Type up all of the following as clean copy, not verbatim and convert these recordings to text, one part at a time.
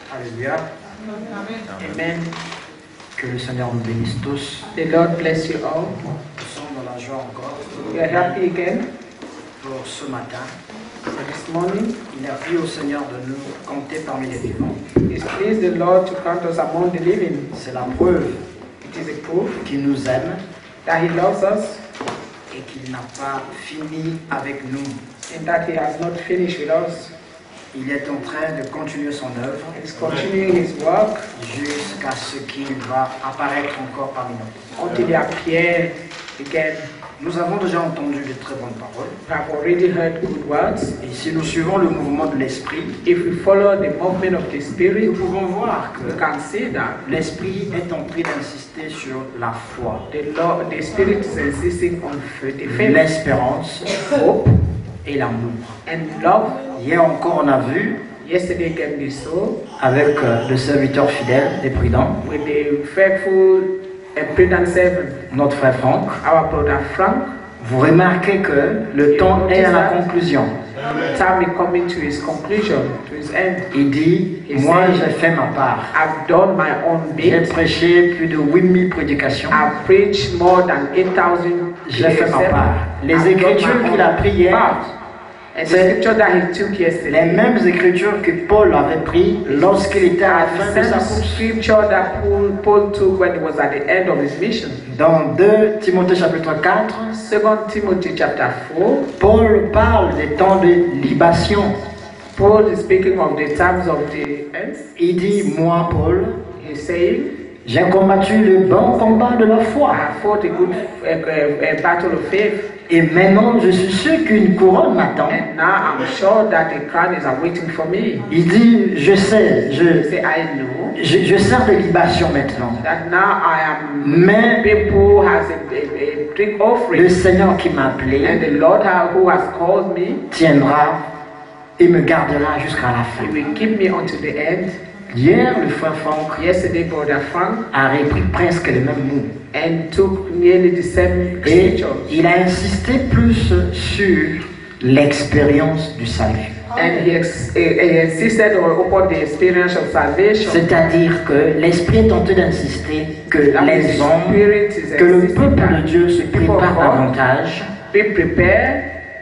Alléluia. Amen. Que le Seigneur nous bénisse tous. The Lord bless you all. Nous sommes dans la joie encore We are happy again pour ce matin. for this morning. Il a plu au Seigneur de nous compter parmi les vivants. It's pleased the Lord to count us among the living. C'est la preuve It is a proof qu'il nous aime that He loves us et qu'il n'a pas fini avec nous. and that He has not finished with us. Il est en train de continuer son œuvre He's continuing His work jusqu'à ce qu'il va apparaître encore parmi nous. until He appears again. Nous avons déjà entendu de très bonnes paroles. We have already heard good words. Et si nous suivons le mouvement de l'Esprit, If we follow the movement of the Spirit, nous pouvons voir we que can see that l'Esprit est en train d'insister sur la foi, the Spirit is insisting on the faith, l'espérance, hope, et l'amour. and love. Hier encore, on a vu Yesterday again we saw avec le serviteur fidèle et prudent, with the faithful and prudent servant, notre frère Franck. our brother Frank. Vous remarquez que le temps est à la conclusion. Time is coming to his conclusion, to his end. Il dit, moi j'ai fait ma part. I've done my own J'ai bit. prêché plus de 8000 prédications. I've preached more than 8,000. J'ai fait ma part. Les I've done écritures my qu'il a own prises hier, part. And the c'est scripture that he took les yesterday, mêmes écritures que Paul avait prises lorsqu'il était à la fin the de sa same course. scripture that Paul took when he was at the end of his mission. Dans 2 Timothée chapitre 4, 2 Timothy chapter 4, Paul parle des temps de libation. Paul is speaking of the times of the end. Il dit, moi Paul, He's saying, j'ai combattu le bon combat de la foi. I fought a good battle of faith. Et maintenant, je suis sûr qu'une couronne m'attend. And now I'm sure that the crown is awaiting for me. Il dit, je sais, He said, I know je sers de libation maintenant. that now I am Mais people has a drink le offering, Seigneur qui m'a appelé and the Lord who has called me, tiendra et me gardera jusqu'à la He fin. will keep me until the end. Hier, le frère Franck Yesterday, brother Frank a repris presque les mêmes mots. and took nearly the same Et scripture, il a insisté plus sur l'expérience du salut. and he insisted upon the experience of salvation. C'est-à-dire que l'Esprit est en train d'insister que That les the hommes, Spirit is que le insisting peuple that de Dieu se the people of prépare God davantage, be prepared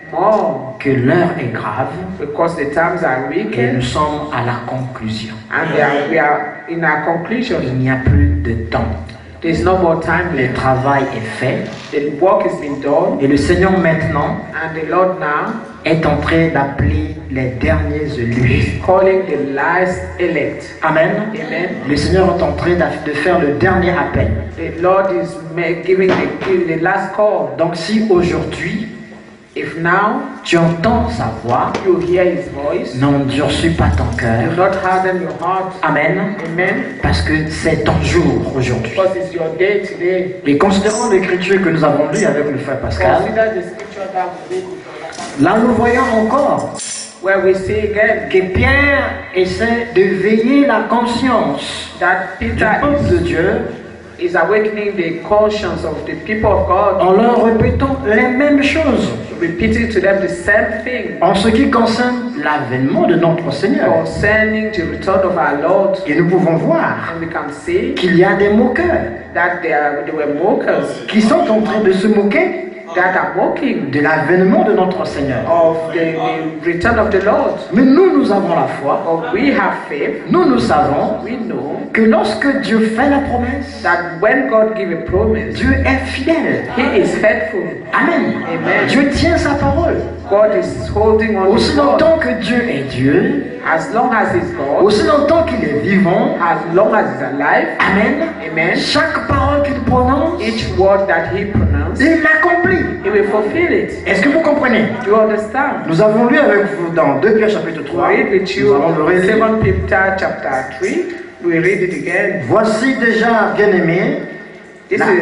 more, que l'heure est grave because the times are et nous wicked, sommes à la conclusion. and we are in our conclusion. Il n'y a plus de temps. There's no more time Le left. travail est fait The work has been done, et le Seigneur maintenant and the Lord now est en train d'appeler les derniers élus. calling the last elect. Amen. Amen. Le Seigneur est en train de faire le dernier appel. The Lord is giving the last call. Donc si aujourd'hui If now tu entends sa voix, you hear His voice, n'endurcis pas ton do cœur. not harden your heart. Amen. Amen. Parce que c'est ton jour aujourd'hui. Because it's your day today. Et considérant l'écriture que nous avons lue avec le frère Pascal, Consider the scripture that we read, là nous voyons encore where we see again que Pierre essaie de veiller la conscience that du Peter peuple de Dieu is awakening the conscience of the people of God, en leur répétant les mêmes choses repeating to them the same thing en ce qui concerne l'avènement de notre Seigneur. concerning the return of our Lord. Et nous pouvons voir And we can see qu'il y a des moqueurs that they were mockers qui sont en train de se moquer that are mocking de l'avènement de notre Seigneur. of the return of the Lord. Mais nous avons la foi. But we have faith. Nous savons We know que lorsque Dieu fait la promesse, that when God gives a promise, Dieu est fidèle. He is faithful. Amen. Amen. Dieu tient sa parole. God is holding on to Aussi God. longtemps que Dieu est Dieu, As long as He's God, aussi longtemps qu'il est vivant, as long as He's alive, Amen. Amen. Chaque parole qu'il prononce, each word that He pronounced, il l'accomplit. He will fulfill it. Est-ce que vous comprenez? Do you understand? Nous avons lu avec vous dans 2 Pierre chapitre 3. We read with Nous you allons le on relire. 2 Peter chapter 3. We read it again. Voici déjà, bien-aimés, This Là.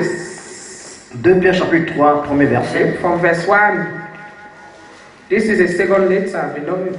is 2 Pierre chapitre 3, premier verset. from verse 1. This is a second letter, beloved.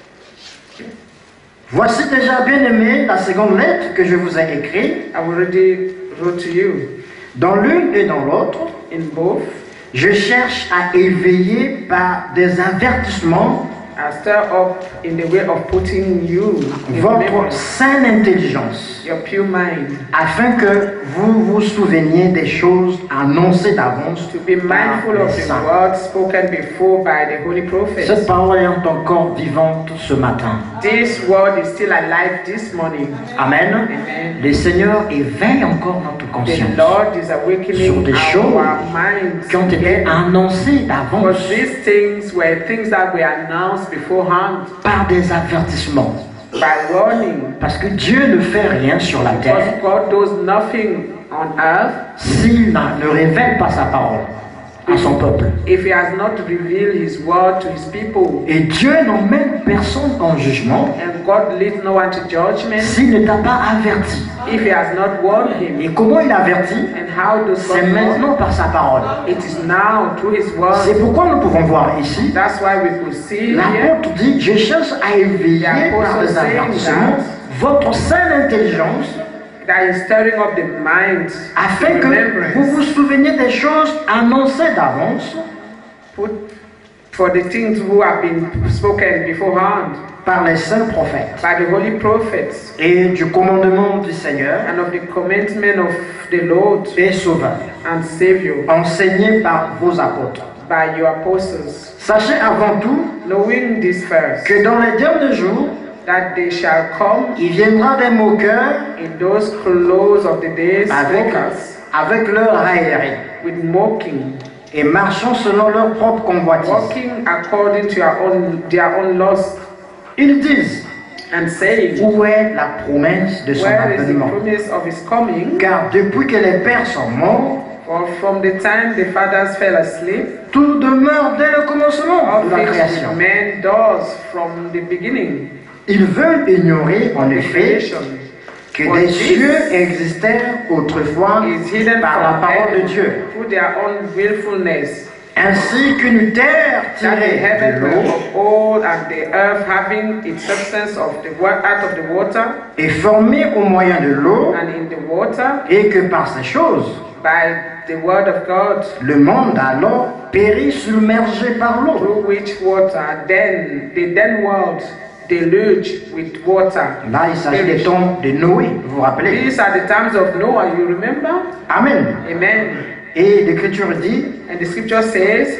Voici déjà, bien-aimés, la seconde lettre que je vous ai écrite. I already wrote to you. Dans l'une et dans l'autre, In both, je cherche à éveiller par des avertissements are stirred up in the way of putting you in votre memory, saine intelligence, your pure mind, afin que vous vous souveniez des choses annoncées d'avance to be par mindful les of the saints. word spoken before by the holy prophets. Cette parole est encore vivante ce matin. This word is still alive this morning. Amen. Amen. Le Seigneur éveille encore notre The conscience Lord is sur awakening des choses our minds qui ont été again. annoncées d'avance Because these things were things that were announced beforehand par des avertissements. by warning. Parce que Dieu ne fait rien sur la Because terre God does nothing on earth s'il ne révèle pas sa parole à son peuple. if He has not revealed His word to His people. Et Dieu n'emmène personne en jugement And God leads no one to judgment s'il ne t'a pas averti. if He has not warned him. Et comment il avertit? And how does C'est God warn? maintenant par sa parole. It is now through His word. C'est pourquoi nous pouvons voir ici, That's why we could see here l'apôtre dit, je cherche à éveiller par des avertissements votre saine intelligence, that is stirring up the mind afin to que vous remembrance. vous souveniez des choses annoncées d'avance Put for the things who have been spoken beforehand par les saints prophètes by the holy prophets, et du commandement du Seigneur and of the commandment of the Lord et Sauveur, and Savior enseigné par vos apôtres. by your apostles, Sachez avant tout knowing this first, que dans les derniers jours, that they shall come il viendra des moqueurs in those close of the days avec leur raillerie with mocking, et marchant selon leur propre convoitise. walking according to their own lust, Ils disent, and saying, où est la promesse de son where is the avènement? promise of His coming? Car depuis que les pères sont morts, For from the time the fathers fell asleep, tout demeure dès le commencement all de la things création. remain does from the beginning. Ils veulent ignorer en The effet creation que des cieux existèrent autrefois is hidden par la from parole de men Dieu, through their own willfulness, ainsi qu'une terre that the tirée heaven de were l'eau of old, and the earth having its substance of the out of the water, et formée au moyen de l'eau, and in the water, et que par ces choses, by the word of God, le monde alors périt submergé par l'eau. through which water then the then world deluged with water. Là, il s'agit des temps de Noé, vous vous rappelez? These are the times of Noah, you remember? Amen. Amen. Et l'Écriture dit, And the scripture says,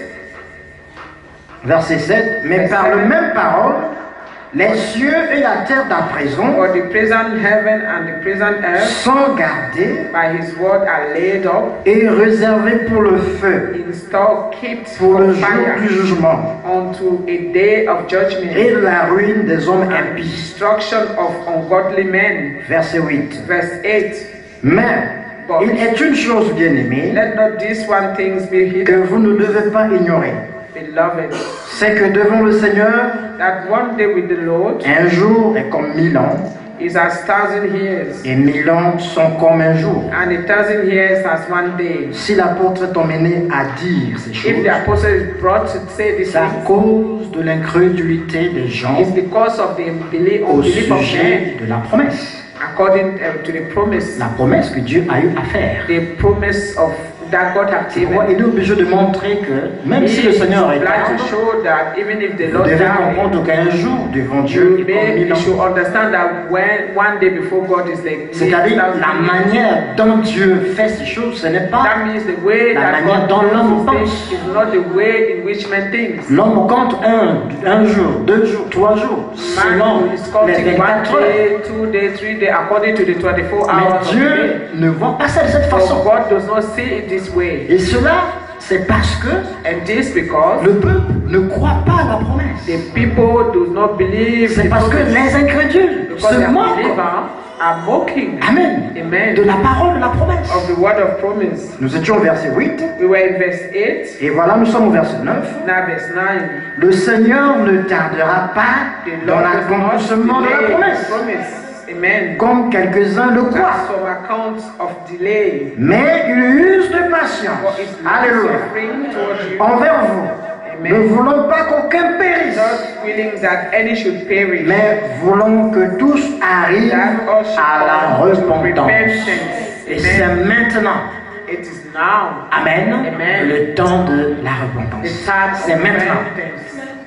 verset 7, mais par la même parole, les cieux et la terre d'à présent for the present heaven and the present earth sont gardés by His word are laid up et réservés pour le feu, in store, kept pour le for jour du fire jugement unto a day of judgment et de la ruine des hommes and impies. destruction of ungodly men. Verset 8. Verse 8. Mais il est une chose bien aimée Let not these one things be que hidden, vous ne devez pas ignorer. beloved, C'est que devant le Seigneur, that one day with the Lord un jour est comme 1000 ans is as 1,000 years, et 1000 ans sont comme un jour. and 1,000 years as one day. Si l'apôtre est emmené à dire ces If choses, the apostle is brought to say this c'est à thing, cause de l'incrédulité des gens it's because of the unbelief au of men, sujet de la promesse. according to the promise, La promesse que Dieu a eu à faire. the promise of that God had Tu vois, given. il est obligé de montrer que même si le Seigneur est Like to là, show that even if the vous Lord devez died, comprendre qu'un jour devant Dieu est comme 1000 you should ans. understand that when one day before God is like C'est-à-dire 1,000 la years. manière dont Dieu fait ces choses, ce n'est pas That means the way la that manière God dont l'homme does pense. things is not the way in which man thinks. L'homme compte un jour, 2 jours, 3 jours, selon Man is les counting 24 1 heures. day, 2 days, 3 days, according to the 24 Mais hours of the day. Dieu ne voit pas ça de cette But façon. God does not see it this way. Et cela, c'est parce que And this because le peuple ne croit pas à la promesse. the people do not believe C'est the parce que promise. les incrédules Because se the moquent. unbelievers are mocking. Amen. Amen. De la parole de la promesse. Of the word of promise. Nous étions au verset 8. We were in verse 8, Et voilà, nous sommes au verset 9. now verse 9. Le Seigneur ne tardera pas The dans Lord does l'accomplissement not de la delay promesse, the promise. Amen. comme quelques-uns le croient. That's from account of delay. Mais il use de patience. For it's Alléluia. suffering toward you. Envers vous, ne Amen. voulons pas qu'aucun périsse, Not willing that any should perish. mais voulons que tous arrivent That all should à la come to repentance. repentance. Et c'est Amen. maintenant, It is now. Amen, Amen. le temps de la The repentance. time C'est of maintenant. repentance.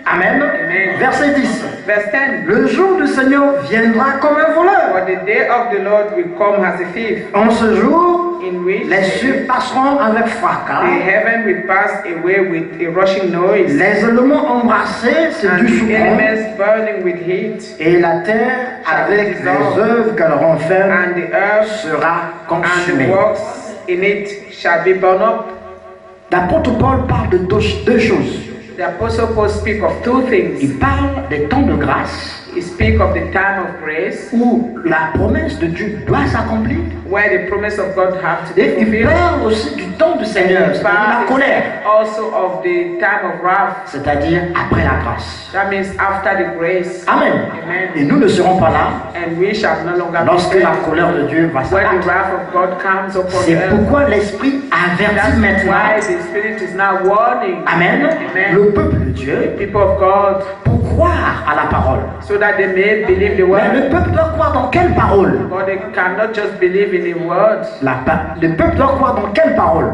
Amen. Amen. Verset 10. Verse 10. Le jour du Seigneur viendra comme un voleur. For the day of the Lord will come as a thief, En ce jour, in which les cieux passeront avec the fracas, heaven will pass away with a rushing noise, les éléments embrassés se and the dissoudront, elements burning with heat, et la terre, avec les œuvres qu'elle renferme, and the earth sera and the consumée. works in it shall be burned up. L'apôtre Paul parle de deux choses. The Apostle Paul speaks of two things. Il parle des temps de grâce He speaks of the time of grace, où la promesse de Dieu doit s'accomplir. where the promise of God have to be Et il fulfilled. parle aussi du temps du Seigneur, And he c'est-à-dire la colère, also of the time of wrath. c'est-à-dire après la grâce. That means after the grace. Amen. Amen. Et nous ne serons pas là And we shall no longer lorsque be la there colère de Dieu va when the s'abattre. wrath of God comes upon C'est the earth. pourquoi l'Esprit avertit That's maintenant. why the Spirit is now warning Amen. Amen. Le peuple de Dieu people of God pour croire à la parole. so that they may believe the Mais word. le peuple doit croire dans quelle parole? But they cannot just believe in the word, Le peuple doit croire dans quelle parole?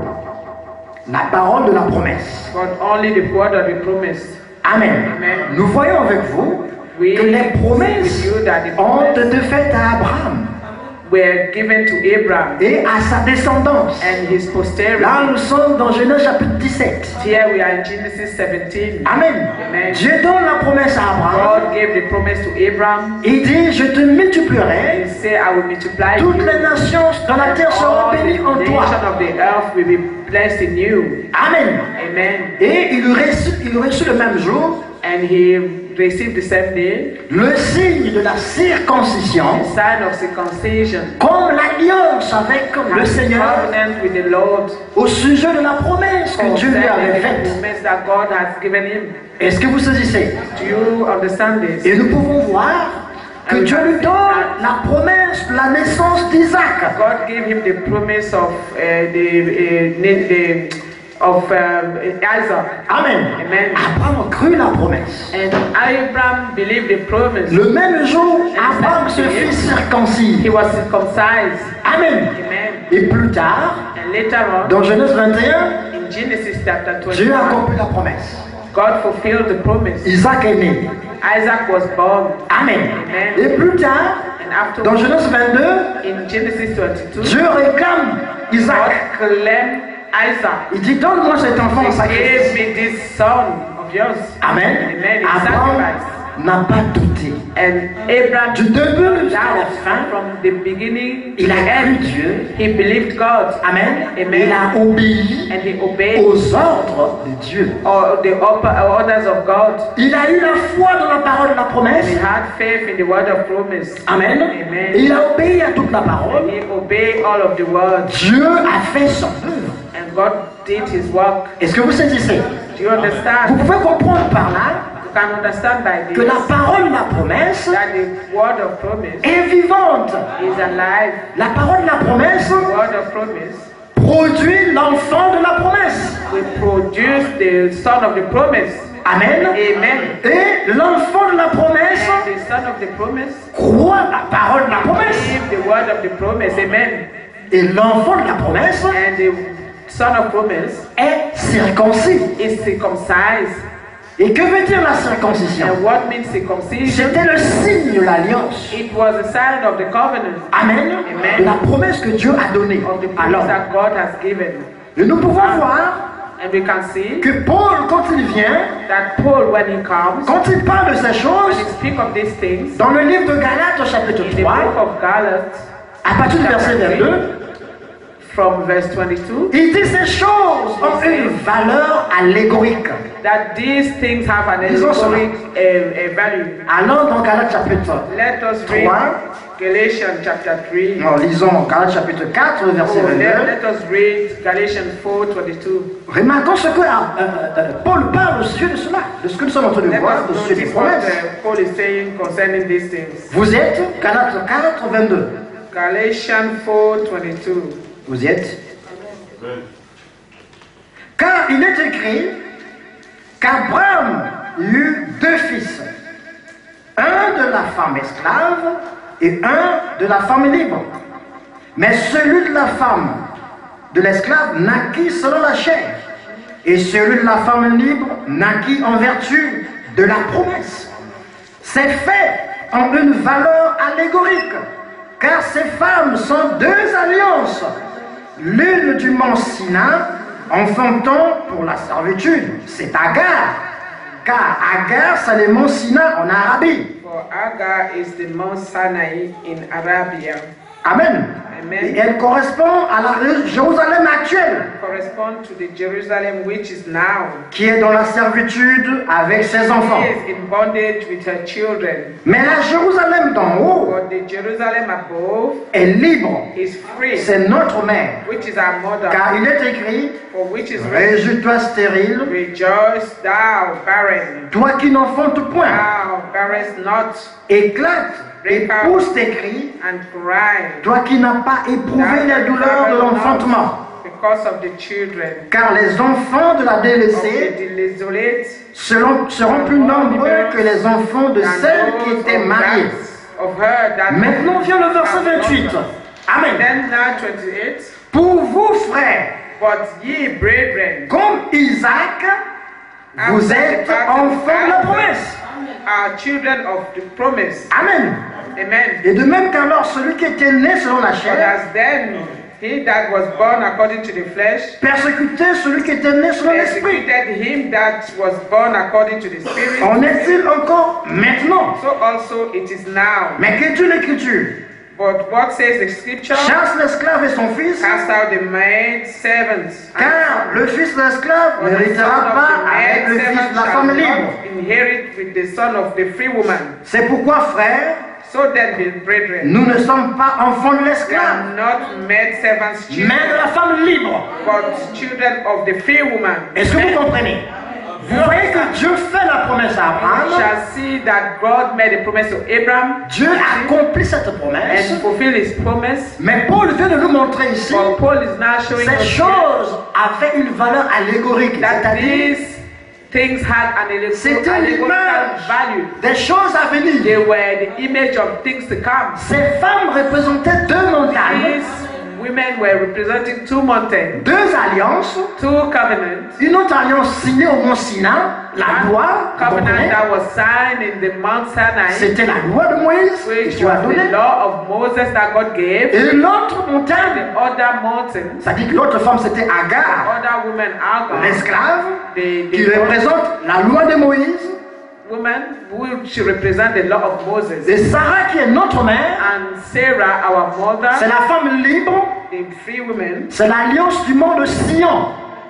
La parole de la promesse. but only the word of the promise. Amen. Amen. Nous voyons avec vous We que les promesses see with you that the ont promises été faites à Abraham were given to Abraham et à sa descendance. and his posterity. Là, nous sommes dans Genèse chapitre 17. Here we are in Genesis 17. Amen. Amen. Dieu donne la promesse à Abraham. God gave the promise to Abraham. Il dit, je te multiplierai. He said, I will multiply Toutes you. les nations dans la terre seront All bénies en the toi. nations of the earth will be blessed in you. Amen. Amen. Et il reçut le même jour And he received the same day le signe de la the circoncision sign of circumcision comme l'alliance avec le and Seigneur covenant with the Lord au sujet de la promesse que Dieu lui avait concerning the faite. promise that God has given him. Est-ce que vous saisissez? Do you understand this? Et nous pouvons voir que Dieu lui donne la promesse de la naissance d'Isaac. God gave him the promise of Isaac. Amen. Amen. Abraham crut la promesse. And Abraham believed the promise. Le même jour, Abraham se fit circoncis. He was circumcised. Amen. Amen. Et plus tard, And later on, dans Genèse 21, in Genesis chapter Dieu a 21, accompli la promesse. God fulfilled the promise. Isaac est né. Isaac was born. Amen. Amen. Et plus tard, And after dans Genèse 22, in Genesis 22, Dieu réclame God Isaac. claimed Isaac. Il dit, donne-moi cet enfant en He sacrifice. gave me this son of yours. Amen. Amen. In Abraham sacrifice. n'a pas douté. And Abraham, Du début jusqu'à la now, fin, from the beginning to il the a cru end, Dieu. he believed God. Amen. Amen. Il a obéi And he obeyed aux ordres de Dieu. all the orders of God. Il a eu la foi dans la parole de la promesse. He had faith in the word of promise. Amen. Amen. Et il a obéi à toute la parole. He obeyed all of the word. Dieu a fait son œuvre. And God did his work. Est-ce que vous saisissez? Do you Vous understand? pouvez comprendre par là You can understand by que this la parole de la promesse that the word of promise est vivante. is alive. La parole de la promesse The word of promise produit l'enfant de la promesse. will produce the son of the promise. Amen. Amen. Et l'enfant de la promesse And the son of the promise croit la parole de la promesse. believe the word of the promise. Amen. Et l'enfant de la promesse And the son of promise est circoncis. is circumcised. Et que veut dire la circoncision? And what means circumcision? C'était le signe de l'alliance. It was a sign of the covenant, Amen. Amen. De la promesse que Dieu a donnée of the à promise l'homme. that God has given. Et nous pouvons voir And we can see que Paul, quand il vient, that Paul, when he comes, quand il parle de ces when choses, he speaks of these things, dans le livre de Galates au chapitre in the 3, book of Galates, à partir du verset 22, from verse 22, il dit ces choses ont une valeur allégorique. that these things have an Disons cela. allegoric value. Allons dans Galates chapitre Let us read 3. Galatians chapter 3. Non, lisons Galates chapitre 4, verset Oh, 22. let us read Galatians 4:22. Remarquons ce que Paul parle au sujet de cela, de ce que nous sommes en train de Let voir, au us sujet des notice what promesses. Paul is saying concerning these things. Vous êtes Galates 4, 22. Galatians 4:22. Vous y êtes? Car il est écrit qu'Abraham eut deux fils, un de la femme esclave et un de la femme libre. Mais celui de la femme de l'esclave naquit selon la chair, et celui de la femme libre naquit en vertu de la promesse. C'est fait en une valeur allégorique, car ces femmes sont deux alliances, l'une du mont Sinaï, enfantant pour la servitude, c'est Agar, car Agar c'est le mont Sinaï en Arabie. For Agar is the Mount Sinai in Arabia. Amen. Amen. Et elle correspond à la Jérusalem actuelle, Correspond to the Jerusalem which is now. qui est dans la servitude avec ses enfants. She is in bondage with her children. Mais la Jérusalem d'en haut But the Jerusalem above est libre. is free, C'est notre mère. which is our mother. Car il est écrit, For which is written, réjouis-toi stérile, rejoice thou barren, toi qui n'enfantes point, thou bearest not, éclate et pousse tes cris, and cry, toi qui n'as pas éprouvé les douleurs de l'enfantement. because of the children. Car les enfants de la Of the délaissée desolate seront plus nombreux que les enfants de celles qui étaient mariées. of her that Maintenant vient le verset 28. Amen. Then now 28. Pour vous, frères, But ye brethren, comme Isaac, vous êtes enfants de la promesse. are children of the promise. Amen. Amen. Et de même qu'alors celui qui était né selon la But chair as then he that was born according to the flesh persécutait celui qui était né selon l'esprit. persecuted him that was born according to the spirit, En est-il encore maintenant? so also it is now. Mais que dit l'Écriture? But what says the scripture? Chasse l'esclave et son fils, Cast out the maid servants. car le fils de l'esclave For the n'héritera son of pas the avec maid le fils servant de la shall femme libre. not inherit with the son of the free woman. C'est pourquoi, frères, So then, the brethren, nous ne sommes pas enfants de we are l'esclave, not maid servants mais children, de la femme libre. but children of the free woman. Est-ce que vous comprenez? Vous voyez que Dieu fait la promesse à You Abraham. shall see that God made a promise to Abraham Dieu accomplit cette promesse. and fulfill his promise. Mais Paul vient de nous montrer ici But Paul is now showing ces us choses avaient une valeur allégorique, that c'est-à-dire these things had an c'était allegorical l'image value. des choses à venir. They were the image of things to come. Ces femmes représentaient deux montagnes, These women were representing two mountains, deux alliances, two covenants. une autre alliance signée au mont Sinaï, la loi, vous Covenant comprenez? that was signed in the Mount Sinai, C'était la loi de Moïse que which Dieu a was donnée. the law of Moses that God gave. Et l'autre montagne, The other mountain, ça dit que l'autre femme c'était Agar, other woman Agar, l'esclave, qui the représente la loi de Moïse, woman which represent the law of Moses, et Sarah qui est notre mère, and Sarah, our c'est mother, la femme libre, the free woman, c'est l'alliance du mont de Sion.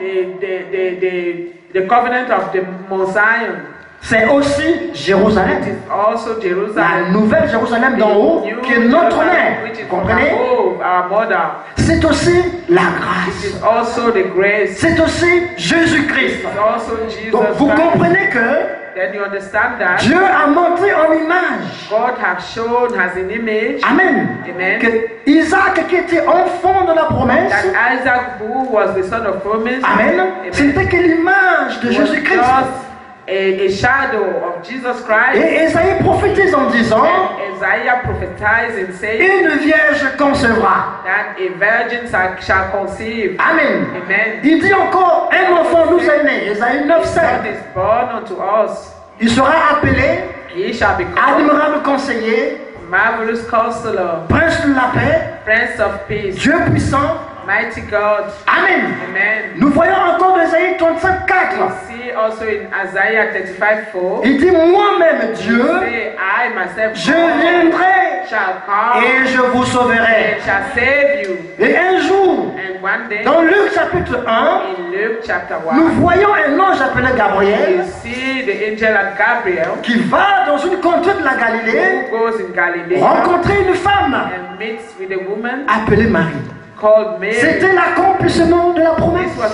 the covenant of the Mount Zion. C'est aussi It Jérusalem, is also la Jerusalem, nouvelle Jérusalem d'en haut, New qui est notre Jerusalem, mère. which is Vous from comprenez? above, our mother. C'est aussi la It grâce. is also the grace. C'est aussi Jésus-Christ. It's also Jesus Donc vous Christ. comprenez que Then you understand that Dieu a montré en image, God has shown as an image Amen, Amen. que Isaac qui était enfant de la promesse, that Isaac, who was the son of promise, Amen, ce n'était que l'image de was Jésus-Christ. just a shadow of Jesus Christ. Et Esaïe prophétise en disant, And Isaiah prophesied and said une vierge concevra. that a virgin shall conceive. Amen. Amen. Il dit encore, un enfant nous est né, Esaïe 9, A 7. son is born unto us. Il sera appelé He shall be called admirable conseiller, Marvelous Counselor, prince de la paix, Prince of Peace, Dieu puissant. Mighty God. Amen. Amen. Nous voyons encore Esaïe 35, 4. We see also in Isaiah 35:4. Il dit, moi-même Dieu, Say, I myself je viendrai shall come et je vous sauverai. and shall save you. Et un jour, And one day, dans Luc chapitre 1, in Luke chapter nous 1, voyons un ange appelé you Gabriel see the angel of Gabriel qui va dans une contrée de la Galilée who goes in Galilee rencontrer une femme and meets with a woman appelée Marie. called Mary. C'était l'accomplissement de la promesse. This was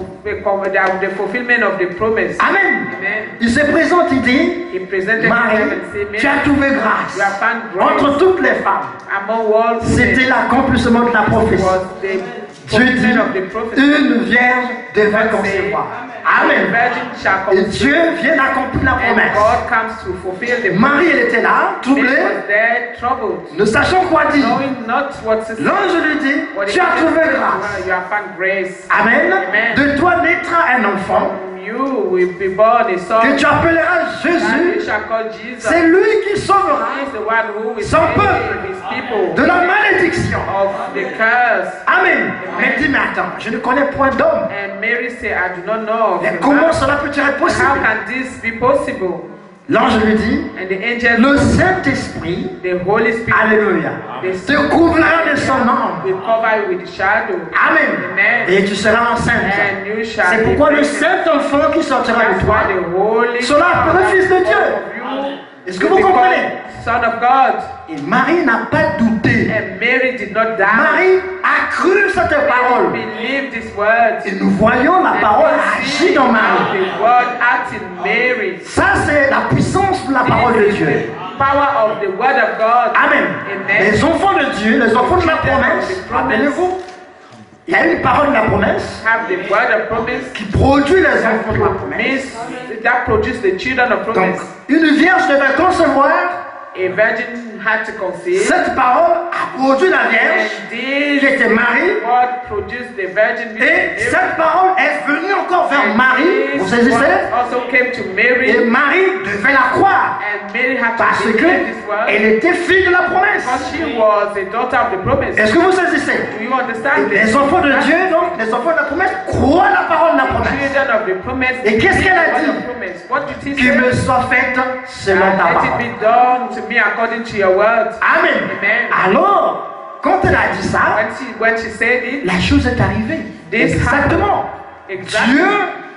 the fulfillment of the promise. Amen. Amen. Il se présente, il dit, He presented Marie, himself and said, tu as Mary, trouvé grâce you have found grace entre toutes les femmes. among all C'était women. l'accomplissement de la prophétie. Was the Dieu dit, fulfillment of the prophecy. une vierge devrait God concevoir. said, a Amen. virgin shall Et conceive. Dieu vient d'accomplir la And promesse. God comes to fulfill the Marie, elle était là, Mary troublée, was there, troubled, ne sachant quoi dire. knowing not what to say. L'ange lui dit, What tu as trouvé grâce. You have found grace. Amen. Amen. De toi naîtra un enfant. From you will be born a son. que tu appelleras And you Jésus. shall call Jesus. C'est lui qui sauvera He is the one who will son save peuple his people de la malédiction. of the curse. Amen. Mais dis, mais attends, je ne connais point d'homme. And Mary said, I do not know of Mais the comment man. cela peut-il être How possible? can this be possible? L'ange lui dit, And the angel, le Saint-Esprit, the Holy Spirit, alléluia, the te couvrira de son nom. will cover you with shadow. Amen. Amen. Et tu seras enceinte. And you shall C'est be pourquoi le pregnant. Saint-Enfant qui sortira de That's toi why the Holy sera appelé Fils de Dieu. you Est-ce que will vous become comprenez? Son of God. Et Marie n'a pas douté. And Mary did not doubt. Marie a cru cette Mary parole. believed this word. Et nous voyons la And parole we agir see dans Marie. the word act in Mary. Ça, c'est la puissance de la parole de This is Dieu. the power of the word of God. Amen. Amen. Les enfants de Dieu, les enfants de la promesse, rappelez-vous, il y a une parole de la promesse Have the word of promise qui produit les enfants de la promesse. that produce the children of Donc, promise. une vierge devait concevoir, A virgin had to conceive. cette parole a produit la vierge And this qui était Marie, word produced the virgin. et cette parole est venue encore vers Marie, vous This word saisissez? also came to Mary. Et Marie devait la croire And Mary had parce to believe this word qu'elle était fille de la promesse. because she was a daughter of the promise. Est-ce que vous saisissez? Do you understand Les this? enfants de Dieu, donc, les enfants de la promesse, croient la parole de la promesse. Children of the promise. Et qu'est-ce qu'elle a the word dit? of promise. What did he Qu'il say? me soit faite selon And ta let it parole. be done to me according to your word. Amen. Amen. Alors, quand elle a dit ça, When she said it, la chose est arrivée. This Exactement. exactly. Dieu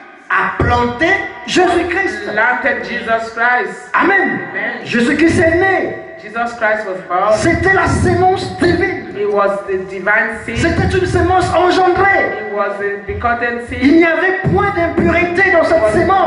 a planté Jésus-Christ. planted Jesus Christ. Amen. Amen. Jésus-Christ est né. Jesus Christ was born. C'était la sémence divine. He was the divine seed. C'était une sémence engendrée. He was the begotten seed. Il n'y avait point d'impureté dans cette Was sémence.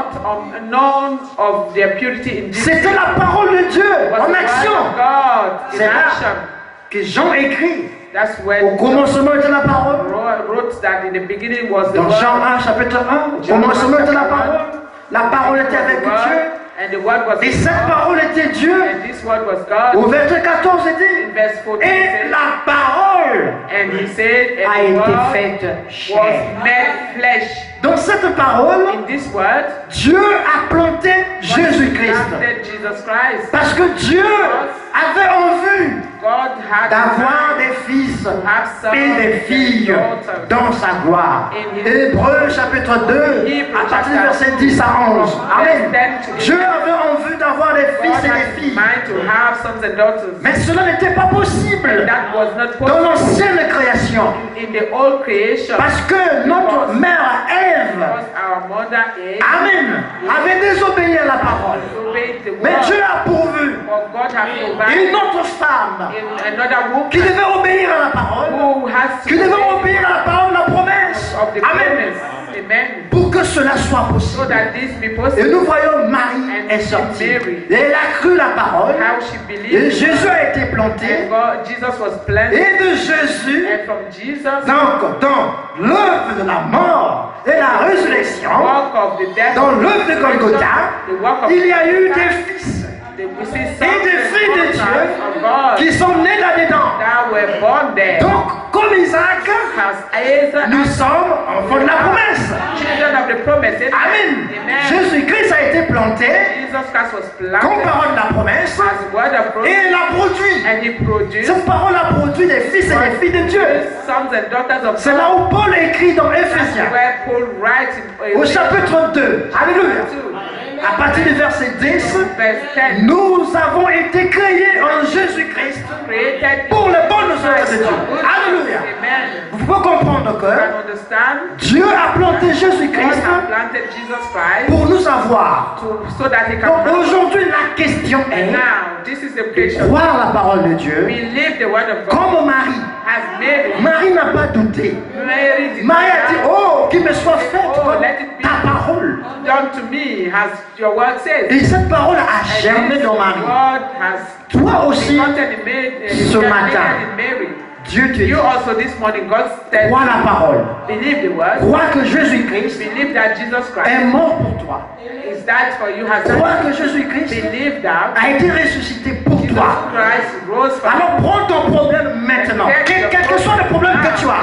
not known of their purity in Jesus. C'était la parole de Dieu Was en the action. word of God in C'est là action. que Jean écrit. That's Au when commencement était la parole. wrote that in the beginning was the Dans Jean word. 1, chapitre 1, au Jean commencement 1, était la chapter parole. La parole était avec The word, Dieu. and the word was Et cette God. parole était Dieu. And this word was God. Au verset 14, il In dit, verse 14 it et says, la parole and he said, a and the été word faite was chair. made flesh. Dans cette parole, In this word, Dieu a planté Jésus-Christ. planted Jesus Christ. Parce que Dieu avait en vue God had d'avoir designed des fils to have sons et des filles and daughters. dans sa gloire. In his- Hébreux chapitre 2, à partir du verset 10 à 11. Amen. Dieu avait en vue d'avoir des God fils et had des in filles. mind to have sons and daughters. Mais cela n'était pas possible That was not dans possible l'ancienne création. in the old creation. Parce que notre mère Ève, Because our mother Eve Amen, avait désobéi à la parole. obeyed the Mais word. Dieu a pourvu For God has une provided autre femme in another woman qui devait obéir à la parole, who has qui to devait obey obéir à la parole de la promesse. of the Amen. promise. Amen. Pour que cela soit So possible. that this be Et possible. nous voyons Marie est sortie. Et elle a cru la parole. How she Et believed. Jésus a été planté. And God, Jesus was planted. Et de Jésus, And from Jesus, donc dans l'œuvre de la mort et la résurrection, work of the death, dans l'œuvre de Golgotha, the work of il y a eu Golgotha, des fils we see et sons des filles de and Dieu daughters of God qui sont nés là-dedans. that were born there. Donc, comme Isaac, As Isaac, nous sommes enfants de la promesse. children of the promise. Amen. Amen. Jésus-Christ a été planté Jesus Christ was comme planted parole de la promesse as word of et promise, elle a produit. and he produced Cette parole a produit des fils et des filles de Dieu. sons and daughters of C'est God. là où Paul écrit dans That's Éphésiens, where Paul writes in au chapitre 2. Alléluia. 2, À partir du verset 10, verse 10. nous avons été créés en Jésus-Christ Created pour les bonnes œuvres Christ de Dieu. for good. Alléluia. Amen. Vous pouvez comprendre You que can understand. Dieu a planté God Jésus-Christ has planted Jesus Christ pour nous avoir. so that he can. Donc aujourd'hui, la question And est now, this is the question. croire la parole de Dieu Believe the word of God. comme Marie. Has made it. Marie n'a pas douté. Mary did Marie a dit, not oh, qu'il me soit fait Oh, let it be. ta parole. done to me, as your word says. Et cette parole a And germé this dans Marie. word has Toi aussi, begotten in Mary, ce matin, in Mary. Dieu te dit, You also this morning, God said, crois la parole. believe the word. Crois que Jésus-Christ Believe that Jesus est Christ mort pour toi. is died for you. Has Crois died. que Jésus-Christ Believe that a été ressuscité pour Jesus toi. Christ rose for you. Alors prends ton problème maintenant. Quel que soit le problème que tu as.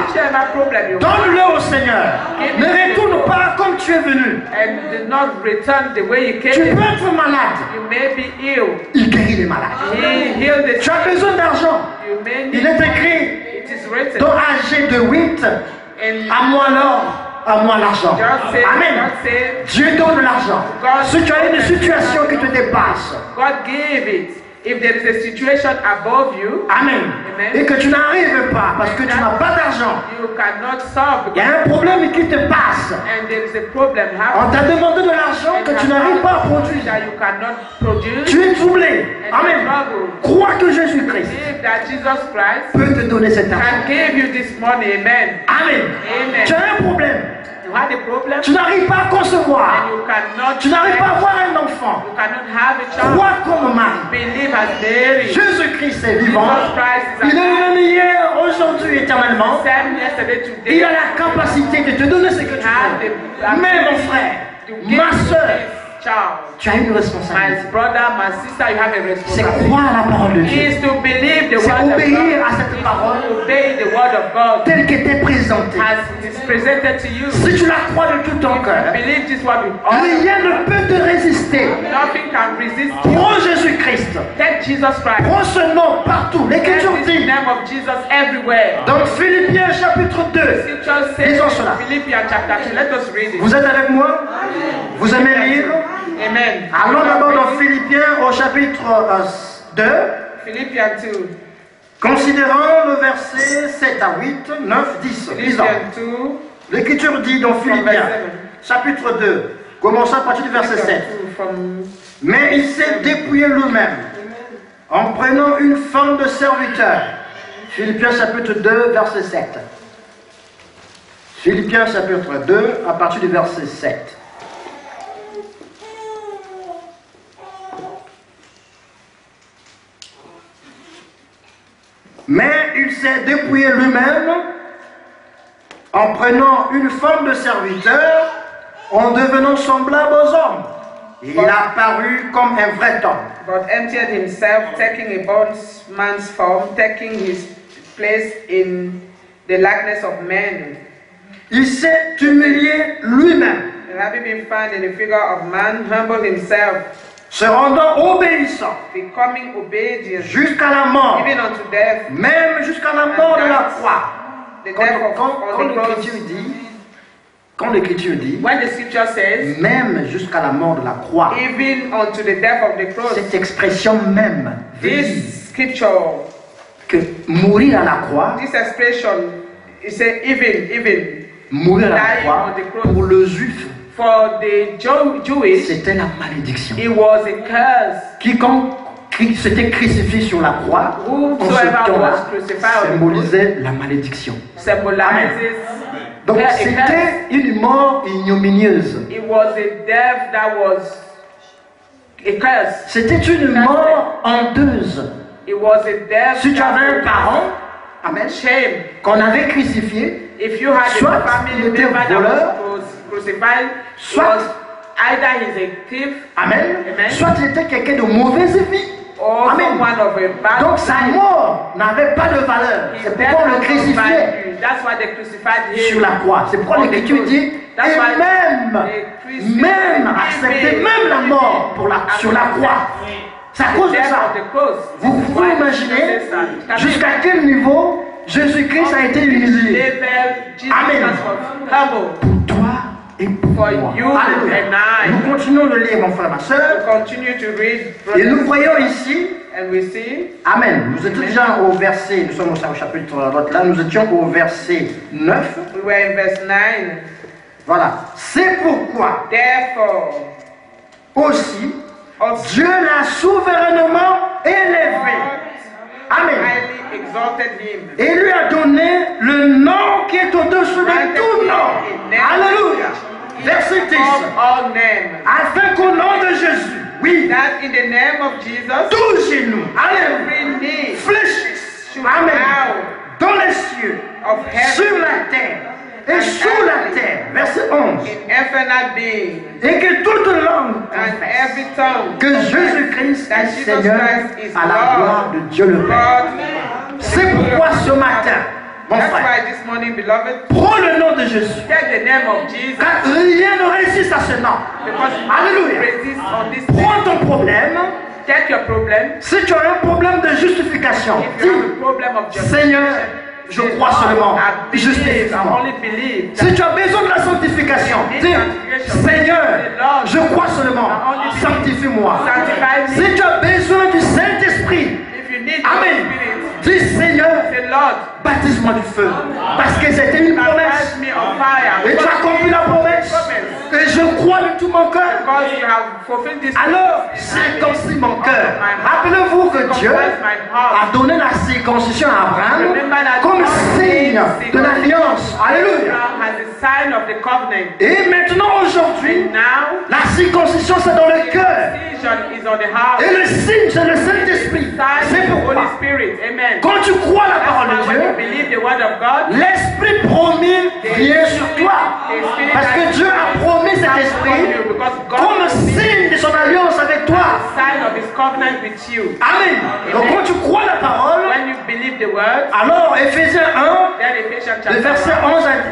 Whichever problem you Donne-le au Seigneur. Ne retourne pas comme tu es venu. and do not return the way you Tu came. peux être malade. You may be ill. Il guérit les malades. He healed the Tu as besoin d'argent. You may Il need. est écrit It is written. dans AG de 8, And à moi l'or, à moi l'argent. God said, Amen. God said, Dieu donne l'argent. Si tu as une situation qui te dépasse, God gave it. If there is a situation above you, Amen. Et que tu n'arrives pas parce que tu n'as pas d'argent, you cannot solve. il y a un problème qui te passe. And there is a problem On happening. t'a demandé de l'argent que tu n'arrives pas à produire. That you cannot produce. Tu es troublé. Amen. Crois que Jésus-Christ Believe that Jesus Christ peut te donner cet argent. can give you this money. Amen. Amen. Amen. Tu as un problème. You had a problem Tu n'arrives pas à and concevoir. you cannot. Tu n'arrives pas à avoir un enfant. You cannot have a child. Crois comme Marie. Believe as Mary. Jésus-Christ est vivant. Jesus Christ is Il est le même hier, aujourd'hui, éternellement. same yesterday, today. Il a la capacité de te donner ce que tu veux. Mais mon frère, ma soeur, tu as une responsabilité. My brother, my sister, you have a C'est responsibility. croire la parole de Dieu. Is to believe the C'est word of obéir à God. cette parole Obey the word of God telle qu'elle est présentée. as it is presented to you. Si tu la crois de tout ton cœur, Believe this word with all. rien ne peut te résister. Nothing can resist you. Prends Jésus-Christ. Take Jesus Christ. Prends ce nom partout. Take L'Écriture the dit name of Jesus everywhere. dans Philippiens chapitre 2. Scripture says Lisons cela. in Philippians chapter 2. Let us read it. Vous êtes avec moi? Vous aimez lire? Amen. Allons d'abord dans Philippiens au chapitre 2. Philippians 2. Considérons le verset 7 à 8, 9, 10. Lisons. Philippians 2. L'Écriture dit dans Philippiens chapitre 2, commençons à partir du verset 7. From Mais il s'est dépouillé lui-même en prenant une forme de serviteur. Philippiens chapitre 2, verset 7. Philippiens chapitre 2, à partir du verset 7. Mais il s'est dépouillé lui-même en prenant une forme de serviteur, en devenant semblable aux hommes. Il a paru comme un vrai homme. God emptied himself, taking a bondman's form, taking his place in the likeness of man. Il s'est humilié lui-même, And having been found in the figure of man, humbled himself, se rendant obéissant becoming obedient, jusqu'à la mort, even unto death, même jusqu'à la mort de la croix. the Quand, death quand- on quand the cross. l'Écriture dit, When the scripture says, même jusqu'à la mort de la croix, even unto the death of the cross, cette expression même veut dire this scripture, que mourir à la croix, this expression, it says even, mourir à la dying croix, on the cross. pour le juif, for the Jewish, c'était la malédiction. it was a curse. Quiconque s'était crucifié sur la croix, en ce Whosoever temps-là, was crucified on the cross symbolisait la malédiction. symbolizes Donc a curse. c'était une mort ignominieuse. It was a death that was a curse. C'était une mort honteuse. It was a death Si tu that avais un was parent, amen, shame. qu'on avait crucifié, If you had soit a family il était member that voleur, was crucified, soit- was either he's a thief amen, Amen. soit il était quelqu'un de mauvaise vie. or Amen. someone of a bad Donc sa life. mort n'avait pas de valeur. His C'est death pourquoi on le had no crucifiait value. That's why they crucified him sur la croix. C'est pourquoi on the l'Écriture cross. dit, That's et why même, they crucified même him. accepter même la mort pour sur la croix. C'est à cause de Death ça. of the cross. Vous This is pouvez why imaginer Jesus said that. jusqu'à quel niveau Jésus-Christ a été humilié. Jesus Amen. was humble. Pour toi et pour For moi. you Alléluia. and I. Nous continuons de lire, mon frère, ma soeur. We continue to read, Et nous brothers, voyons ici, and we see, Amen. Nous étions déjà au verset, nous sommes au chapitre là, nous étions au verset 9. we were in verse 9. Voilà. C'est pourquoi Therefore, aussi also Dieu l'a souverainement élevé. Amen. highly exalted him. Et lui a donné le nom qui est au-dessus de tout nom. Alléluia. Verset 10. Of all names. Afin qu'au nom de Jésus, oui, That in the name of Jesus, tous genou, alléluia, every knee fléchissent, should amen, bow dans les cieux, of heaven sur la terre et sous la terre. Verset 11. in infinite being, Et que toute langue and confesse every tongue que Jésus-Christ that est Jesus Seigneur Christ is à la gloire Lord. de Dieu le Père. God, C'est pourquoi ce matin, mon that's frère, why this morning, morning, beloved, Prends le nom de Jésus. take the name of Jesus. Car rien ne résiste à ce nom. Because Alléluia. resist on this name. Prends ton problème. Take your problem. Si tu as un problème de justification, If you have dis, a problem of Seigneur, je say, crois Lord, seulement. I believe, I Justifie-moi. only believe. Si tu as besoin de la sanctification, dis, Seigneur, je crois seulement. Sanctifie-moi. Sanctify me. Si tu as besoin du Saint-Esprit, If you need Amen. the Spirit, dis, Seigneur, say, Lord, baptise-moi du feu. Parce que c'était une promesse. baptize me on fire. Et tu as accompli la promesse. Et je crois de tout mon cœur. Because you have fulfilled this Alors, promise. circoncis mon cœur. Rappelez-vous que Dieu a donné la circoncision à Abraham comme signe de l'alliance. Alléluia. As a sign of the covenant. Et maintenant, aujourd'hui, Now, la circoncision, c'est dans le cœur. decision is on the heart. Et le signe, c'est le Saint-Esprit. Sign C'est of the Holy pourquoi, Spirit. Amen. quand tu crois la parole That's de why when you Dieu, believe the word of God, l'Esprit promis vient sur toi. Parce que Dieu a promis cet esprit comme signe de son alliance avec toi. sign of his covenant with you. Amen. Donc quand tu crois la parole, When you believe the word, alors Éphésiens 1, then Ephesians le chapter verset 1,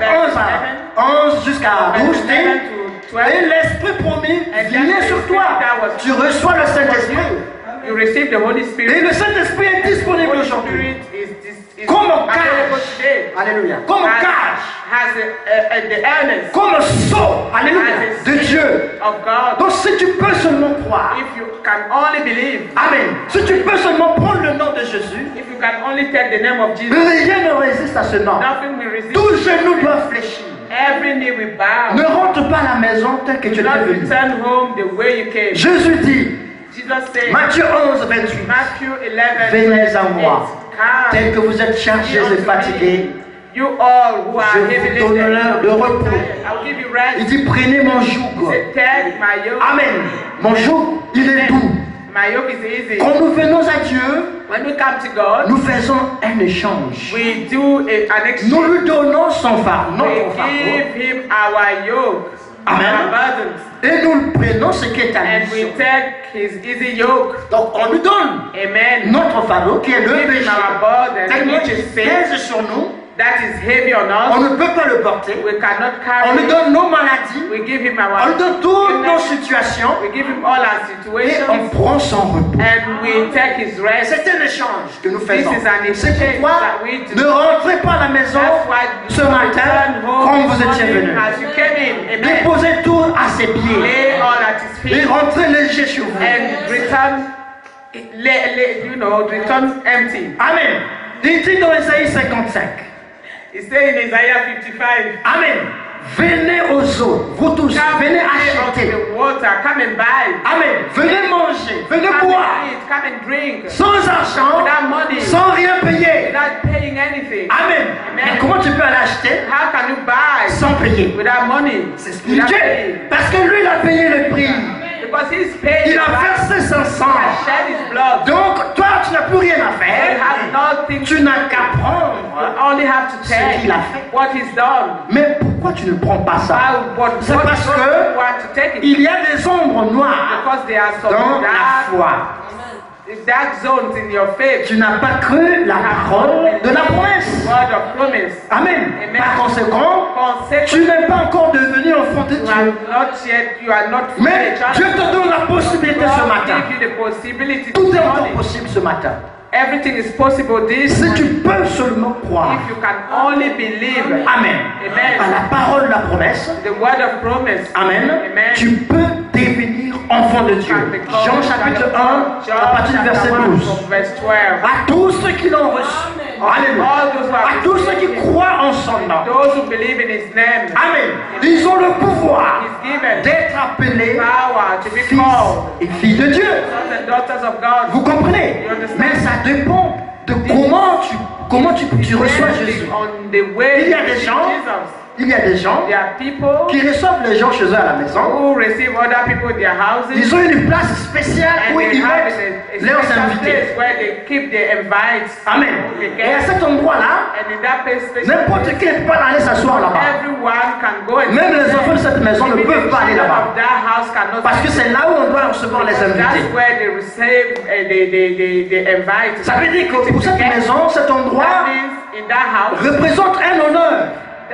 11 jusqu'à 12 dit, 11 to 12, et l'Esprit promis vient sur toi. Tu reçois le Saint-Esprit. you receive the Holy Et Spirit. le Saint-Esprit est The disponible Holy aujourd'hui. Spirit is Comme available cache. today. Alléluia. Comme cache. Has the earnest Comme sceau. Alléluia. De Dieu. of God. Donc si tu peux seulement croire. If you can only believe, Amen. Si tu peux seulement prendre le nom de Jésus, if you can only take the name of Jesus, rien ne résiste à ce nom. nothing will resist. Tous genou doivent fléchir. Every knee will bow. Ne rentre pas à la maison telle que tu Do es not venu. return home the way you came. Jésus dit, Jesus said, Matthieu 11, 28, Matthew 11, venez à moi, 28, Come, tel que vous êtes chargés et fatigués, you all who are je heavy vous donnerai laden, le repos. I will give you rest. Il dit, prenez mon joug. Say, take my yoke. Amen. Mon joug, il est doux. My yoke is easy. Quand nous venons à Dieu, When we come to God, nous faisons un échange. we do an exchange. Nous lui donnons son fardeau, We notre fardeau, give him our yoke, Amen. our burdens, et nous prenons ce qui est à and we nous. take his easy yoke. Donc on lui donne Amen. notre fardeau qui est le Give him péché. our burden, Tellement which qu'il is sin, pèse sur nous, that is heavy on on us. ne peut pas le porter. We cannot On lui carry. donne nos maladies, We give him on our. lui donne toutes nos situations We give him all our et situations, on prend son repos. and we take his rest. C'est un échange que nous faisons. This is an C'est exchange pourquoi that we do. ne rentrez pas à la maison That's why ce matin comme vous étiez venu. as you came in. Amen. Déposez tout à ses pieds Lay all at his et feet rentrez léger chez vous. and return, return empty. Amen. Il dit dans Isaïe 55. He said in Isaiah 55, Amen. Venez aux eaux, vous tous, come venez unto acheter. the water, come and buy. Amen. Venez manger, venez Come boire. and eat, come and drink. Sans argent, Without money. sans rien payer. Without paying anything. Amen. Mais comment tu peux aller acheter How can you buy sans payer? without money? C'est Without spirituel. paying? Parce que lui, il a payé le prix. Because he's paid. Il a the price. versé son He sang. has shed his blood. Donc, toi, tu n'as plus rien à You faire. have nothing. Tu n'as qu'à prendre. You only have to Ce take qu'il a fait. what he's done. Mais pourquoi tu ne prends pas ça? C'est What parce you que want to take it. il y a des ombres noires Because there are some dans la foi. dark zones in your faith. Tu n'as pas cru la parole de la promesse. Word of promise. Amen. Amen. Par conséquent, tu n'es pas encore devenu enfant de Dieu. You are not fully Mais a child. Dieu te donne la possibilité ce God matin. give you the possibility Tout this est encore morning. possible ce matin. Everything is possible this Si tu morning. peux seulement croire. If you can only believe Amen. Amen. À la parole de la promesse. the word of promise. Amen. Amen. Tu peux devenir enfant de Dieu. Jean chapitre 1, à partir du verset 12. Verse 12. À tous ceux qui l'ont reçu. Alléluia. All those who have À tous ceux qui croient en son nom. Those who believe in his name. Amen. Ils ont le pouvoir He's given d'être appelés power to be fils called et filles de Dieu. sons and daughters of God. Vous comprenez? Mais ça dépend de comment tu reçois Jésus. On the way Il y a des to gens, Jesus. il y a des gens There are people qui reçoivent les gens chez eux à la maison. who receive other people in their houses. Ils ont une place spéciale And où they ils have mettent a leurs special invités. place where they keep their invites. Amen. Et à cet endroit-là, And in that place, n'importe qui ne peut pas aller s'asseoir là-bas. everyone can go and Même les enfants de cette maison ne Even peuvent the pas aller children là-bas. of that house cannot Parce que c'est là où on doit recevoir les invités. That's where they receive the invite. Ça veut dire que pour cette maison, cet endroit That means in that house représente un honneur.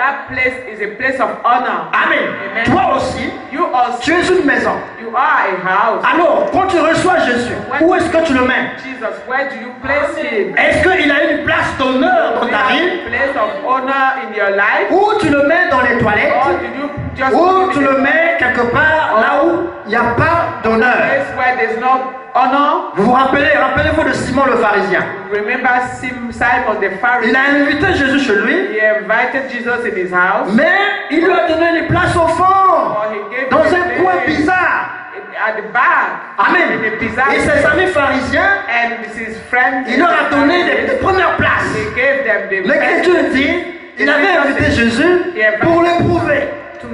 That place is a place of honor. Amen. Amen. Toi aussi, You also, tu es une maison. you are a house. Alors, quand tu reçois Jésus, où est-ce que tu le mets? Jesus, where do you place him? Est-ce qu'il a une place d'honneur dans Do you ta have vie? a place of honor in your life? Ou tu le mets dans les toilettes? Or did you just Ou put tu it le in mets quelque part là où il n'y a pas a d'honneur? place where there's no honor? Vous vous rappelez-vous de Simon le pharisien? Remember Simon the Il Pharisee? a invité Jésus chez lui, He invited Jesus in his house. mais il lui a donné une place au fond, Or he gave dans him un a coin place bizarre. at the back. Amen. In a bizarre Et ses place. amis pharisiens, And his friend, il leur a donné les premières places. he gave them the L'Écriture dit, il avait invité Jésus pour l'éprouver.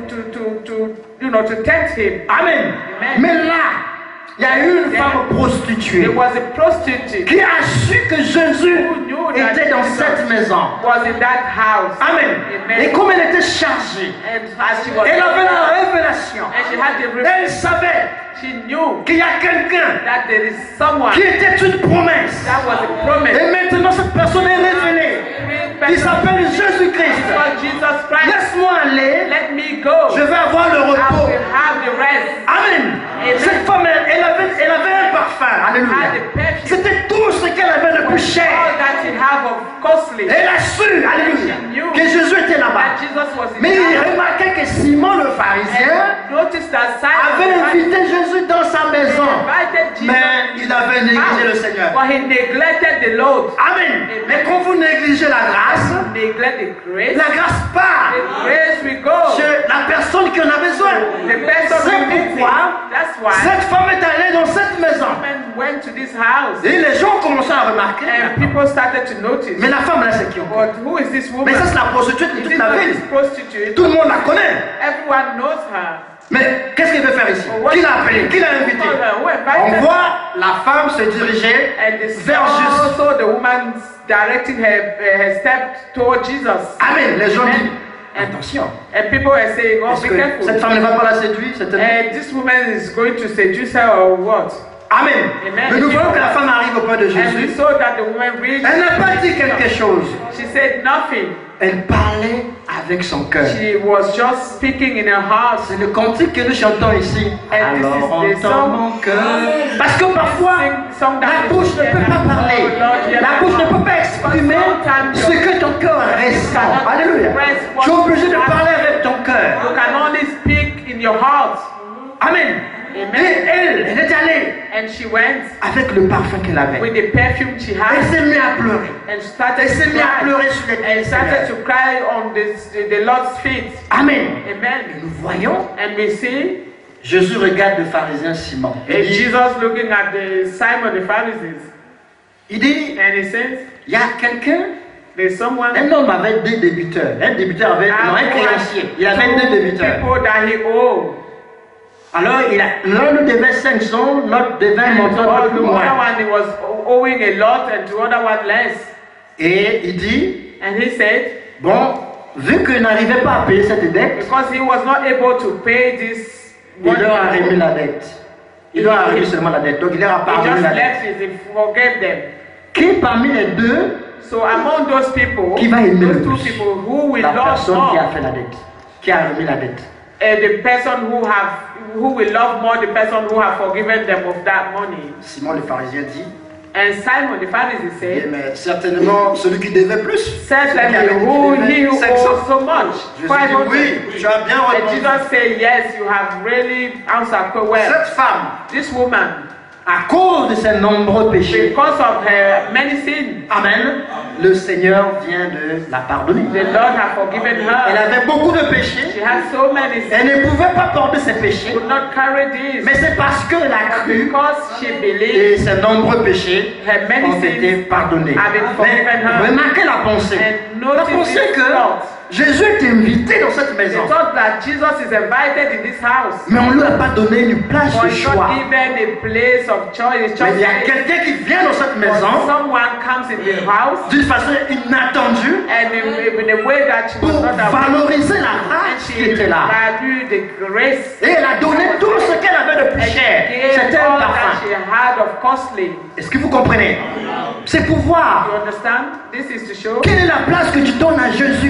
to tempt him. Amen. Amen. Mais là, il y a eu une femme prostituée There was a prostitute qui a su que Jésus knew that était dans Jesus cette maison. was in that house. Amen. Amen. Et comme elle était chargée, And as she was elle avait la révélation. and she had the Elle savait she knew qu'il y a quelqu'un that there is someone qui était une promesse. that was a promise. Et maintenant, cette personne est révélée. Il s'appelle Jésus-Christ. Because Jesus Christ, Laisse-moi aller. let me go. Je vais avoir le I repos. will have the rest. Amen. Cette femme, elle avait un parfum. Alléluia. Had the perfume. C'était tout ce qu'elle avait de plus All cher. that she have of costly. Elle a su, alléluia, que Jésus était That là-bas. Jesus was in Mais the il house. remarquait que Simon le pharisien And notice that Simon avait invité Jésus dans sa maison. invited Jesus. Mais il avait négligé le Seigneur. But he neglected the Lord. Amen. Mais quand vous négligez la grâce, Neglect the grace. la grâce part The grace will go. chez la personne qui en a besoin. The person who C'est needs it. pourquoi That's why cette femme est allée dans cette maison. men went to this house. Et les gens ont commencé à remarquer. And people started to notice. Mais la femme là, c'est qui encore? But who is this woman? Mais ça, c'est la prostituée de Is toute this la not ville. this prostitute? Tout le monde la connaît. Everyone knows her. Mais qu'est-ce qu'il veut faire ici? What Qui l'a appelé? Qui l'a invité? Who On invited her? voit la femme se diriger And the vers Jésus. also the woman directing her steps toward Jesus. Amen. Les gens Amen. disent, attention. And people are saying, oh, Est-ce be que careful. cette femme ne va pas la séduire? And this woman is going to seduce her or what? Amen. Amen. Mais nous voyons que la femme arrive auprès de And we Jésus. saw that the woman reached. Elle n'a pas dit quelque chose. She said nothing. Elle parlait avec son cœur. She was just speaking in her heart. C'est le cantique que nous chantons ici. And this Alors is the entends song. mon cœur. Parce que parfois, Song that la bouche ne peut pas parler. La bouche ne peut pas exprimer ce que ton cœur ressent. Alléluia. Tu es obligé de parler avec ton cœur. You can only speak in your heart. Amen. Amen. Et elle est allée And she went avec le parfum qu'elle avait. with the perfume she Elle had s'est mise à pleurer. and started Elle s'est to mise à cry. pleurer sur les pieds And du started Seigneur. to cry on the Lord's feet. Amen. Amen. Nous voyons, And we see Jésus regarde le pharisien Simon. Il dit, Jesus looking at the Simon the Pharisees. il dit, And he says, il y a quelqu'un, there's someone un homme avait deux débiteurs. Un débiteur avait, non, un créancier. Il avait deux débiteurs. people that he owed. Alors, l'un nous devait 500, l'autre devait un And montant un peu the plus other moins. one he was owing a lot and the other one less. Et il dit, And he said, bon, vu qu'il n'arrivait pas à payer cette dette, because he was not able to pay this il money, leur a remis la dette. Il leur a remis seulement la dette. Donc, il leur a he pardonné just la dette. left it, he forgave them. Qui parmi les deux, So among those people, qui va aimer le those two plus? people who will La love personne qui a more, fait la dette, qui a remis la dette. the person who will love more the person who have forgiven them of that money. Simon le pharisien dit, And Simon the Pharisee eh, said, mais certainement celui qui devait plus. certainly Celui qui he who devait owes so much. Jésus dit, oui, tu as bien And répondu. Jesus said, yes, you have really answered quite well. Cette femme, This woman, à cause de ses nombreux péchés, because of her many sins, amen, le Seigneur vient de la pardonner. the Lord has forgiven Elle her. avait beaucoup de péchés. She had so many sins. Elle ne pouvait pas porter ses She péchés. could not carry this. Mais c'est parce qu'elle a cru Because she believed et ses nombreux péchés her many ont été sins pardonnés. have been Mais forgiven her. remarquez la pensée. And La notice pensée this que thought. Jésus est invité dans cette They maison. thought that Jesus is invited in this house. Mais on ne lui a pas donné une place But de he's choix. not given a place of choice. Mais il y a quelqu'un qui vient dans cette But maison someone comes in the house d'une façon inattendue and in a way that she was pour not aware. valoriser la And grâce qui she était là. valued the grace. Et elle a donné tout ce qu'elle avait de plus And cher. gave C'était all un that parfum. she had of costly. Est-ce que vous comprenez? C'est pour voir You understand? This is to show quelle est la place que tu donnes à Jésus dans ta vie.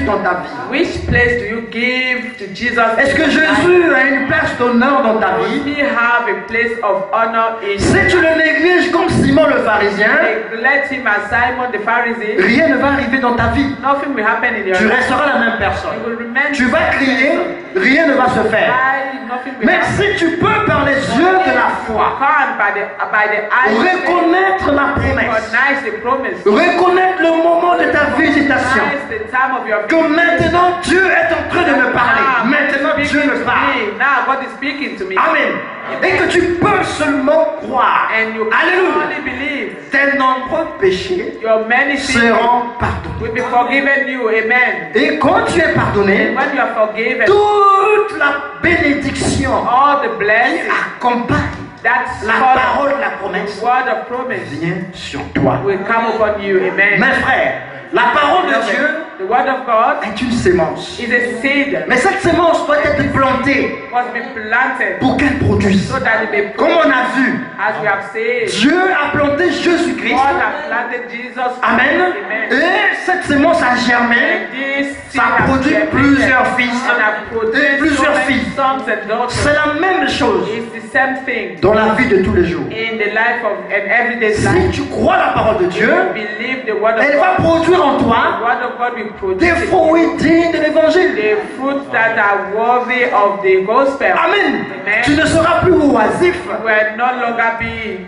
vie? Which place do you give to Jesus? Est-ce que Jésus a une place d'honneur dans ta Does vie? he have a place of honor in Si tu le négliges comme Simon le pharisien, neglect him as Simon the Pharisee? rien ne va arriver dans ta vie. Nothing will happen in your Tu life. resteras la même You personne. will remain Tu vas the same crier, person. rien ne va se faire. Why nothing will Mais happen? si tu peux par les yeux de la foi Come by the eyes of faith, reconnaître la promesse, recognize the promise. reconnaître le moment de ta visitation, Recognize the time of your que maintenant Dieu est en train de me parler, Now, maintenant God is Dieu speaking me to parle. me. Now God is speaking to me. Amen. Et que tu peux seulement croire. And you can Alléluia. only believe. Tes nombreux péchés Your many sins seront pardonnés. will be forgiven you. Amen. Et quand tu es pardonné, And when you are forgiven, toute la bénédiction all the qui blessings accompagne that's la called parole, la promesse, word of promise vient sur toi. will come upon you. Amen. Mes frères, la parole de Dieu The word of God est une sémence. is a seed. Mais cette sémence doit être plantée Must be planted pour qu'elle produise. so that it may Comme on a vu, as we have said. Dieu a planté Jésus-Christ. God has planted Jesus. Amen. Amen. Et cette sémence a germé. And this seed Ça has produit germinated plusieurs fils and have et produced plusieurs so many filles. sons and daughters. C'est la même chose It's the same thing dans la vie de tous les jours. in the life of an everyday Si life. tu crois la parole de Dieu, Believe the word of elle va God. produire en The toi word of God will des produce fruits dignes de l'évangile. the fruits that are worthy of the gospel. Amen. Amen. Tu ne seras plus oisif. We will no longer be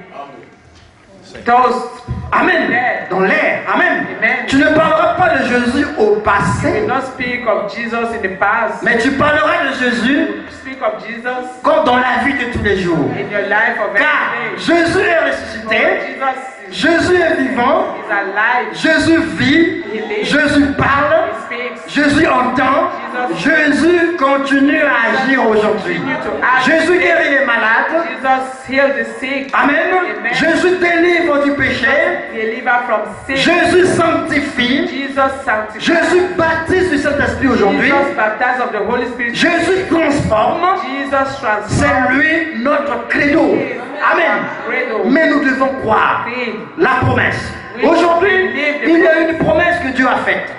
toast. Amen. Dans l'air. Amen. Amen. Tu ne parleras pas de Jésus au We will passé, not speak of Jesus in the past. mais tu parleras de Jésus Speak of Jesus comme dans la vie de tous les jours. in your life of Car every day. Jésus est For ressuscité, Jesus Jésus est vivant, is alive. Jésus vit, Jésus parle, He speaks. Jésus entend, Jésus continue à agir aujourd'hui. Jésus guérit les malades. Jesus healed the sick. Amen. Amen. Jésus délivre du péché. Deliver from sin. Jésus sanctifie. Jesus sanctifies. Jésus baptise du Saint-Esprit aujourd'hui. Jesus baptized of the Holy Spirit. Jésus transforme. Jesus transforms. C'est lui notre credo. Amen. Mais nous devons croire la promesse. Aujourd'hui, il y a une promesse que Dieu a faite.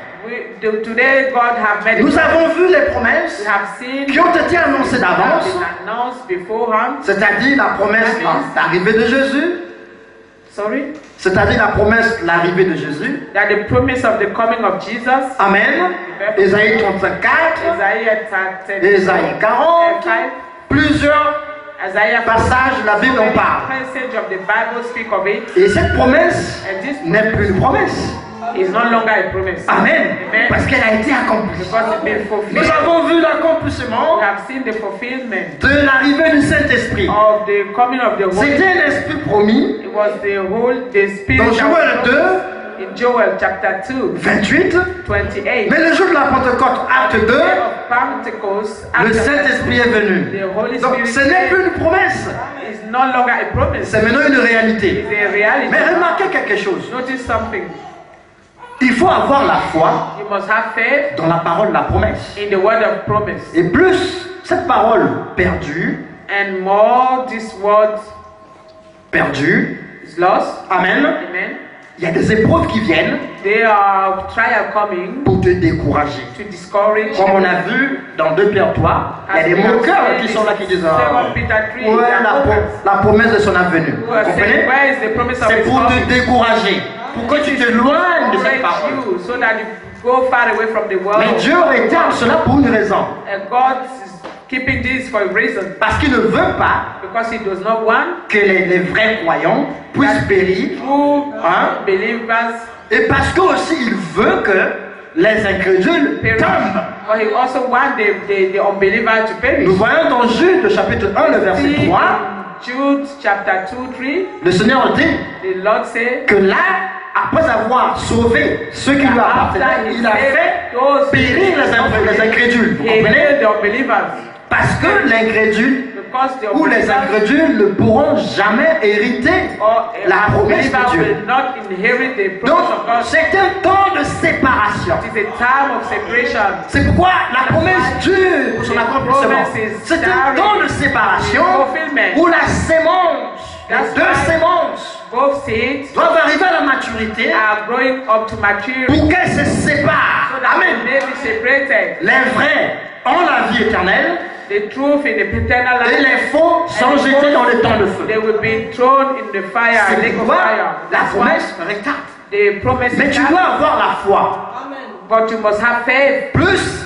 Today God have made Nous avons vu les promesses We have seen qui ont été annoncées have d'avance, been announced beforehand. c'est-à-dire la promesse d'arrivée de Jésus, Sorry. c'est-à-dire la promesse de l'arrivée de Jésus. That the promise of the coming of Jesus. Amen. Ésaïe 35, Isaiah 30. Ésaïe 40, plusieurs Isaiah passages de la Bible en parlent. passage of the Bible speak of it. Et cette promesse And this n'est plus une promesse. is no longer a promise. Amen. Amen. Parce qu'elle a été accomplie. Because it's been fulfilled. Nous avons vu l'accomplissement We have seen the fulfillment de l'arrivée du Saint-Esprit. of the coming of the Holy C'était Spirit. un esprit promis. It was the Spirit Dans that Joël was 2, in Joel chapter 2, 28. 28. Mais le jour de la Pentecôte, acte 2, The day of Pentecost, le after Saint-Esprit est venu. the Holy Donc Spirit ce n'est plus une promesse, is no longer a promise. c'est maintenant une réalité. It's a reality. Mais remarquez quelque chose. Notice something. Il faut avoir la foi You must have faith dans la parole de la promesse. in the word of promise. Et plus cette parole perdue, And more this word perdue, is lost. amen, Amen. il y a des épreuves qui viennent There are trials coming pour te décourager. to discourage Comme on you. a vu dans 2 Pierre 3, il y a des moqueurs qui sont là qui disent ah, ouais, la promesse de son avenue. Vous comprenez? Where is the promise of C'est his pour te coming? décourager, pour que tu t'éloignes de cette parole. You so that you go far away from the world. Mais Dieu réterne cela pour une raison. And God is keeping this for a reason. Parce qu'il ne veut pas Because He does not want que les vrais croyants puissent périr. true Hein? believers Et parce que aussi il veut que les incrédules perish. tombent. But He also wants the unbeliever to perish. Nous voyons dans Jude chapitre 1, le verset See 3, in Jude chapter 2, 3, le Seigneur dit the Lord said, que là, après avoir sauvé ceux qui lui appartenaient, il a fait périr les incrédules. Vous He comprenez? killed the unbelievers. Parce que l'incrédule Because the ou les incrédules ne pourront jamais hériter or la a promesse believer de Dieu. will not inherit the Donc, promise of God. c'est un temps de séparation. It is a time of separation. C'est pourquoi la promesse dure pour son accomplissement. C'est un temps de séparation où la sémence, les deux sémences both seeds doivent arriver à la maturité are growing up to maturity pour qu'elles se séparent. so that Amen. they may be separated. Les vrais ont la vie éternelle The truth in the paternal et life, les faux sont jetés dans le temps de feu. they will be thrown in the fire, C'est lake of pourquoi fire. la That's why promesse retarde. the promise Mais is tu that, dois avoir la foi. but you must have faith. Plus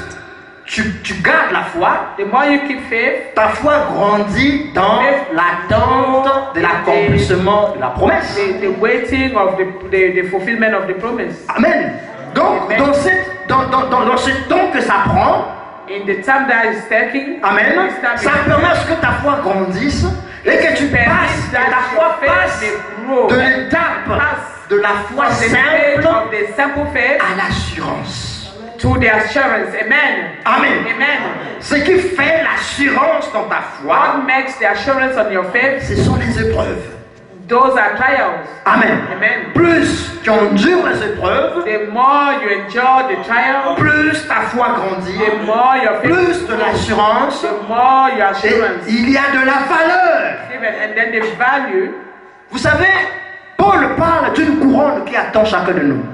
tu gardes la foi, The more you keep faith, ta foi grandit dans l'attente de l'accomplissement de la promesse. the waiting of the fulfillment of the promise. Amen. Donc, Amen. dans ce temps que ça prend, In the time that is taking, Amen, this time ça is- permet à ce que ta foi grandisse et que tu passes, que ta foi passe de l'étape de la foi from the state simple of the simple faith à l'assurance. to the assurance. Amen. Amen. Amen. Ce qui fait l'assurance dans ta foi, What makes the assurance on your faith? ce sont les épreuves. Those are trials. Amen. Amen. Plus tu endures les épreuves, The more you endure the trial, plus ta foi grandit, the more your faith plus de l'assurance, the more your et assurance il y a de la valeur. given, and then the value. Vous savez, Paul parle d'une couronne qui attend chacun de nous.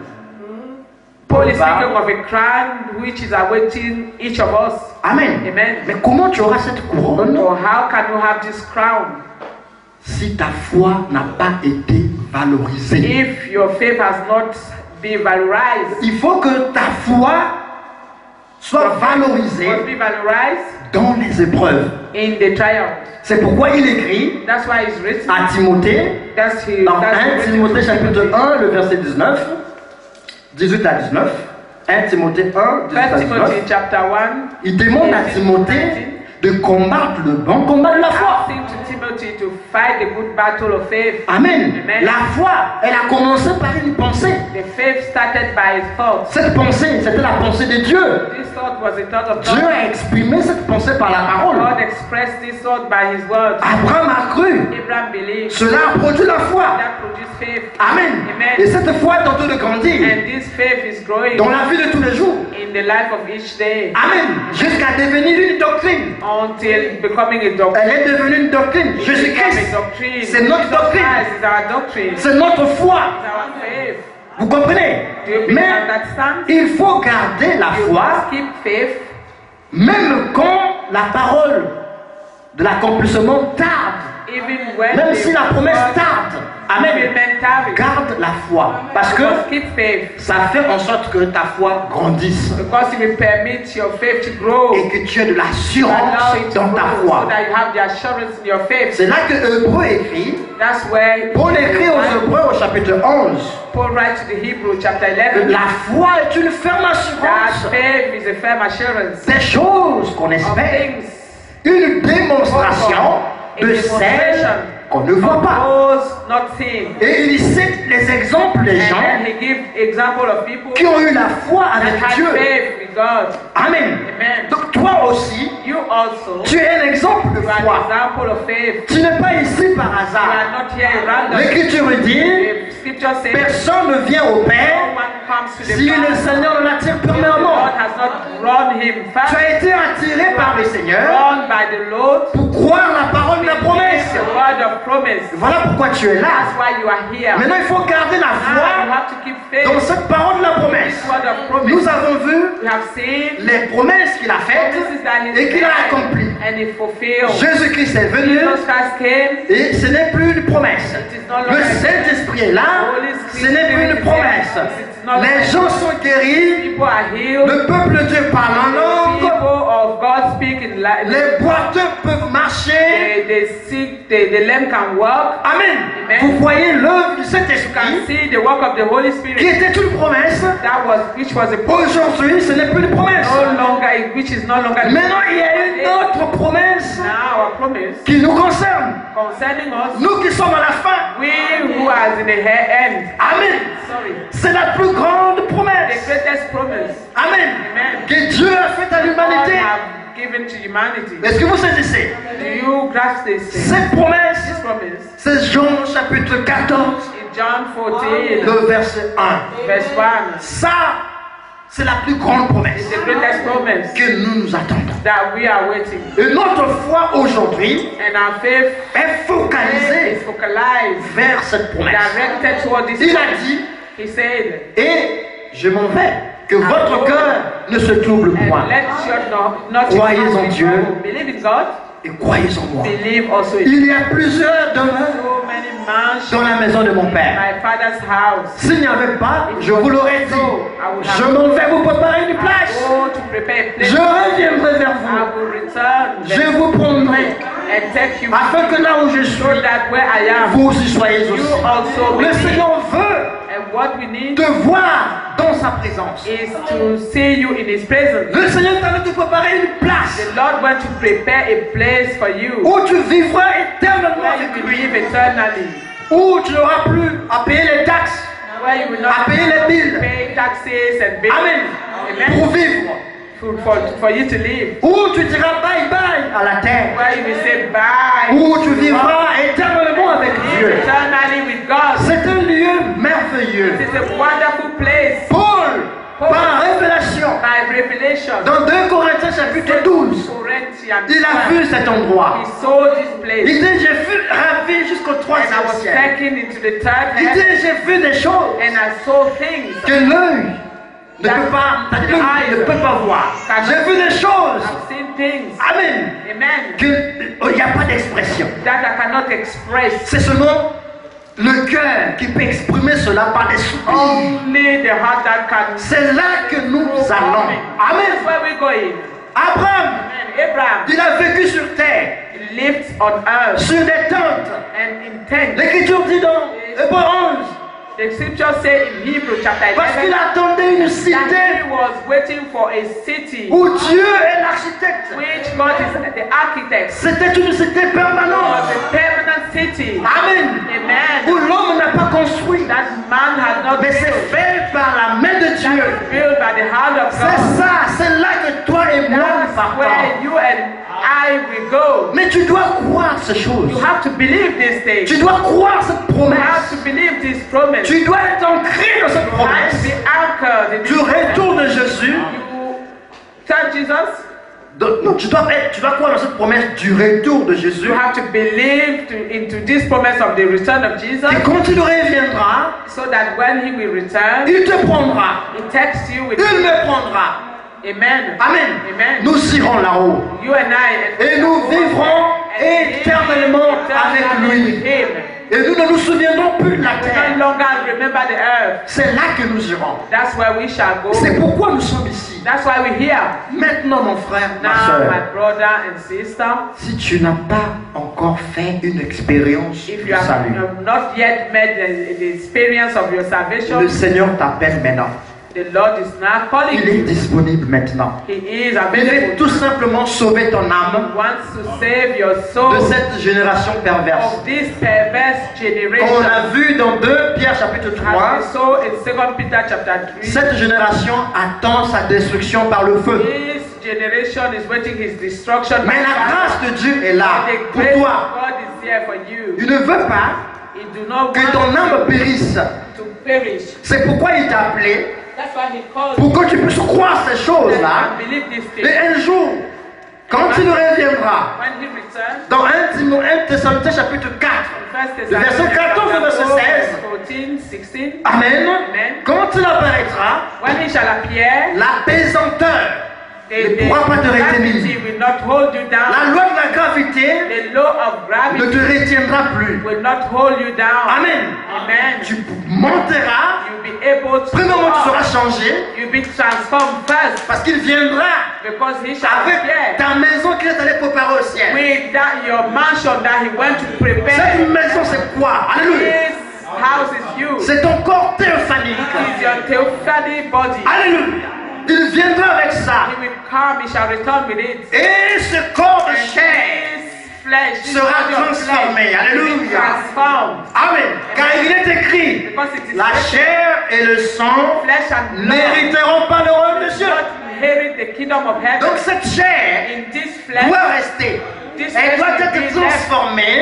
Paul is speaking of a crown which is awaiting each of us. Amen. Amen. Mais comment tu auras cette couronne So how can you have this crown si ta foi n'a pas été valorisée? if your faith has not been valorized? Il faut que ta foi soit Must valorisée be valorized dans les épreuves. in the trials. C'est pourquoi il écrit That's why it's written. à Timothée, That's his. dans That's 1 written Timothée to chapitre Timothy. 1, le verset 19, 18 à 19, 1 Timothée 1, 18 à 1 19, Timothy chapter 1. il demande à Timothée de combattre le bon combat de la foi. Asking to Timothy to fight the good battle of faith. Amen. Amen. La foi, elle a commencé par une pensée. The faith started by a thought. Cette pensée, c'était la pensée de Dieu. This thought was a thought of Dieu God. a exprimé cette pensée par la parole. God expressed this thought by His word. Abraham a cru. Abraham believed. Cela a produit la foi. That produced faith. Amen. Amen. Et cette foi est en train de grandir And this faith is growing dans la vie de tous les jours. in the life of each day Amen. Jusqu'à devenir une doctrine. until becoming a doctrine. Elle est devenue une doctrine. Become Jésus-Christ, a doctrine. c'est notre Jesus doctrine. Christ is our doctrine. c'est notre foi. It's our faith. Vous comprenez? Do you Mais understand? il faut garder la You foi must keep faith même quand la parole de l'accomplissement tarde. even when Même the si la promesse word tarde. Amen. fulfillment tarries. Garde la foi. Parce que You must keep faith ça fait en sorte que ta foi grandisse. because it will permit your faith to grow. Et que tu aies de Allow l'assurance it to dans ta grow so foi. that you have the assurance in your faith. C'est là que Hébreu écrit. That's where Paul écrit aux Hébreux au chapitre 11. Paul writes to the Hebrew chapter que 11 la foi est une ferme that assurance faith is a firm assurance des choses qu'on of espère. things, Une démonstration a de demonstration celles qu'on ne voit of pas. those not seen. Et il cite les exemples des And gens then he gives example of people qui ont eu la foi that avec had Dieu. faith with God. Amen. Amen. Donc toi aussi, You also tu es un exemple de you are foi. an example of faith. Tu n'es pas ici par You are hasard. not here random. L'Écriture dit, The scripture says personne ne vient au no Père one comes to the si le Father. Seigneur ne l'attire If the premièrement. Lord has not run him Tu fast. as été attiré par le Seigneur Run by the Lord. pour croire la parole de la promesse. It's the word of promise. Voilà pourquoi tu es là. That's why you are here. Maintenant, il faut garder la Now you foi have to keep faith. dans cette parole de la This promesse. word of promise. Nous avons vu We have seen les promesses qu'il a faites promises that he et qu'il a made accomplies. and he fulfilled. Jésus-Christ est venu Jesus Christ came. et ce n'est plus une promesse. It is no longer Le Saint-Esprit est là, ce n'est plus une promesse. Les gens sont guéris, People are healed. le peuple de Dieu parle en People langue, of God speak in les boiteux peuvent marcher. the sick, the lame can walk. Amen. Amen. Vous voyez l'œuvre du You can Saint-Esprit see the work of the Holy qui Spirit. était une promesse. Which was a promise. Aujourd'hui, ce n'est plus une promesse. No longer, which is no longer. Maintenant, il y a une autre promesse Now our promise qui nous concerne. concerning us, Nous qui sommes à la fin. we who are in the end. Amen. Sorry. C'est la plus grande The promesse. greatest promise Amen. Amen. Que Dieu a faite à God l'humanité. have given to humanity. Est-ce que vous saisissez? Do you grasp this? Cette promesse, This promise c'est Jean chapitre 14, in John 14, le verset 1. verse 1. Ça, c'est la plus grande promesse It's the greatest promise que nous nous attendons. that we are waiting. Et notre foi aujourd'hui And our faith est focalisée is focalized, vers cette promesse. directed toward this Il a promise. dit, He said, et je m'en vais, que votre cœur ne se trouble point. and let your not Croyez your en heart be Dieu. troubled. Believe in God, Et croyez en moi. believe also in Il y a plusieurs demeures so many mansions dans la maison de mon in Père. my Father's house. S'il n'y avait pas, je vous l'aurais dit. Je m'en vais vous préparer une I place. go to prepare a place. Je reviendrai vers I vous. will return Je them vous prendrai. and take you Afin que là où je suis, so that where I am, vous y soyez you aussi. also Le will be. Seigneur veut And what we need te voir dans sa présence. is to see you in His presence. Le Seigneur t'a de te préparer une place The Lord wants to prepare a place for you où tu vivras éternellement where you avec will lui. live eternally, Où tu n'auras plus à payer les taxes. where you will À not payer les billes. pay taxes and bills. Amen. Amen. Pour vivre. For you to live, Où tu diras bye bye à la terre. where you will say bye. Où tu vivras éternellement avec Dieu. Eternally with God. C'est un lieu merveilleux. It is a wonderful place. Paul, par révélation, By revelation, dans 2 Corinthiens chapitre 12, Corinthians, il a vu cet endroit. he saw this Il place. dit, j'ai vu ravi jusqu'au And I 3e was ciel. taken into the third Il heaven, dit, j'ai vu des choses and I saw things que l'œil ne peut pas, l'œil ne peut pas voir. J'ai vu des choses. I've seen things, Amen. amen, Il n'y a pas d'expression. that I cannot express. C'est seulement le cœur qui peut exprimer cela par des soupirs. Only the heart that can. C'est là que nous allons. That's Amen. where we're going. Abraham, Amen. Abraham, il a vécu sur terre, he lived on earth sur des tentes. and in tents. L'Écriture dit dans Hébreux 11, The scripture says in Hebrew chapter parce qu'il 11 attendait une that cité he was waiting for a city où Dieu est l'architecte. which God is the architect. C'était une cité It was permanente. a permanent city. Amen. Amen. Où l'homme n'a pas construit, That man had not mais c'est built. fait par la main de Dieu. Built by the hand of C'est God. ça, c'est là que toi et moi nous That's where partons. you and I will go. Mais tu dois croire ces choses. You have to believe these things. Tu dois croire cette You have promesse. to believe this promise. Tu dois être ancré dans cette You have to promesse. be anchored in Du this promise. retour de Jésus. You tell Jesus. Non, tu dois croire dans cette promesse du retour de Jésus. You have to believe into this promise of the return of Jesus, Et quand il reviendra, so that when he will return, il te prendra. he takes you with Il him. me prendra. Amen. Amen. Amen. Nous irons là-haut. You and I, Et nous vivrons éternellement avec lui. with him. Et nous ne nous souviendrons plus de la We terre. no longer remember the earth. C'est là que nous irons. That's where we shall go. C'est pourquoi nous sommes ici. That's why we're here. Maintenant, mon frère, ma Now, soeur, my brother and sister, si tu n'as pas encore fait une expérience if du you have salut, not yet made the experience of your salvation, le Seigneur t'appelle maintenant. the Lord is now calling Il est you. disponible maintenant. He is Il available. est tout simplement sauver ton He âme wants to save your de soul cette génération perverse. of this perverse On generation. a vu dans 2 Pierre chapitre As we 3, saw in 2 Peter chapter 3, cette génération attend sa destruction par le feu. this generation is waiting his destruction. Mais la grâce de Dieu est là And the pour grace of toi. God is here for you. Il ne veut pas He do not que ton want âme périsse. to perish. C'est pourquoi il t'a appelé, That's why he called pour you que tu puisses croire ces choses-là. and believe this Et thing. un jour, quand il reviendra, When he returns, dans 1 Thessaloniciens chapitre 4, First le verset 14 et verset 16, 14, 16, Amen, Amen. quand il apparaîtra, when he shall appear, la pesanteur ne pourra pas te gravity retenir. will not hold you down. La loi de la gravité The law of ne gravity te retiendra plus. will not hold you down. Amen. Amen. Tu monteras, You'll be able to premièrement tu walk. seras changé, You'll be transformed first parce qu'il viendra because he shall avec appear ta maison qu'il est allé préparer au ciel. with that your mansion that he went to prepare. Cette maison c'est quoi? Alléluia. This house is you. C'est ton corps théophanique. It is your theophany body. Alléluia. Il viendra avec ça. He will come, he shall return with it. Et ce corps de And chair this flesh, this sera body of transformé. flesh, will be Alléluia. transformed. Amen. Car il est écrit, Because it is la chair et le sang flesh and blood n'hériteront pas le royaume des cieux. not inherit the kingdom of heaven. Donc cette chair In this flesh, doit rester. this Elle flesh doit will être be left. transformée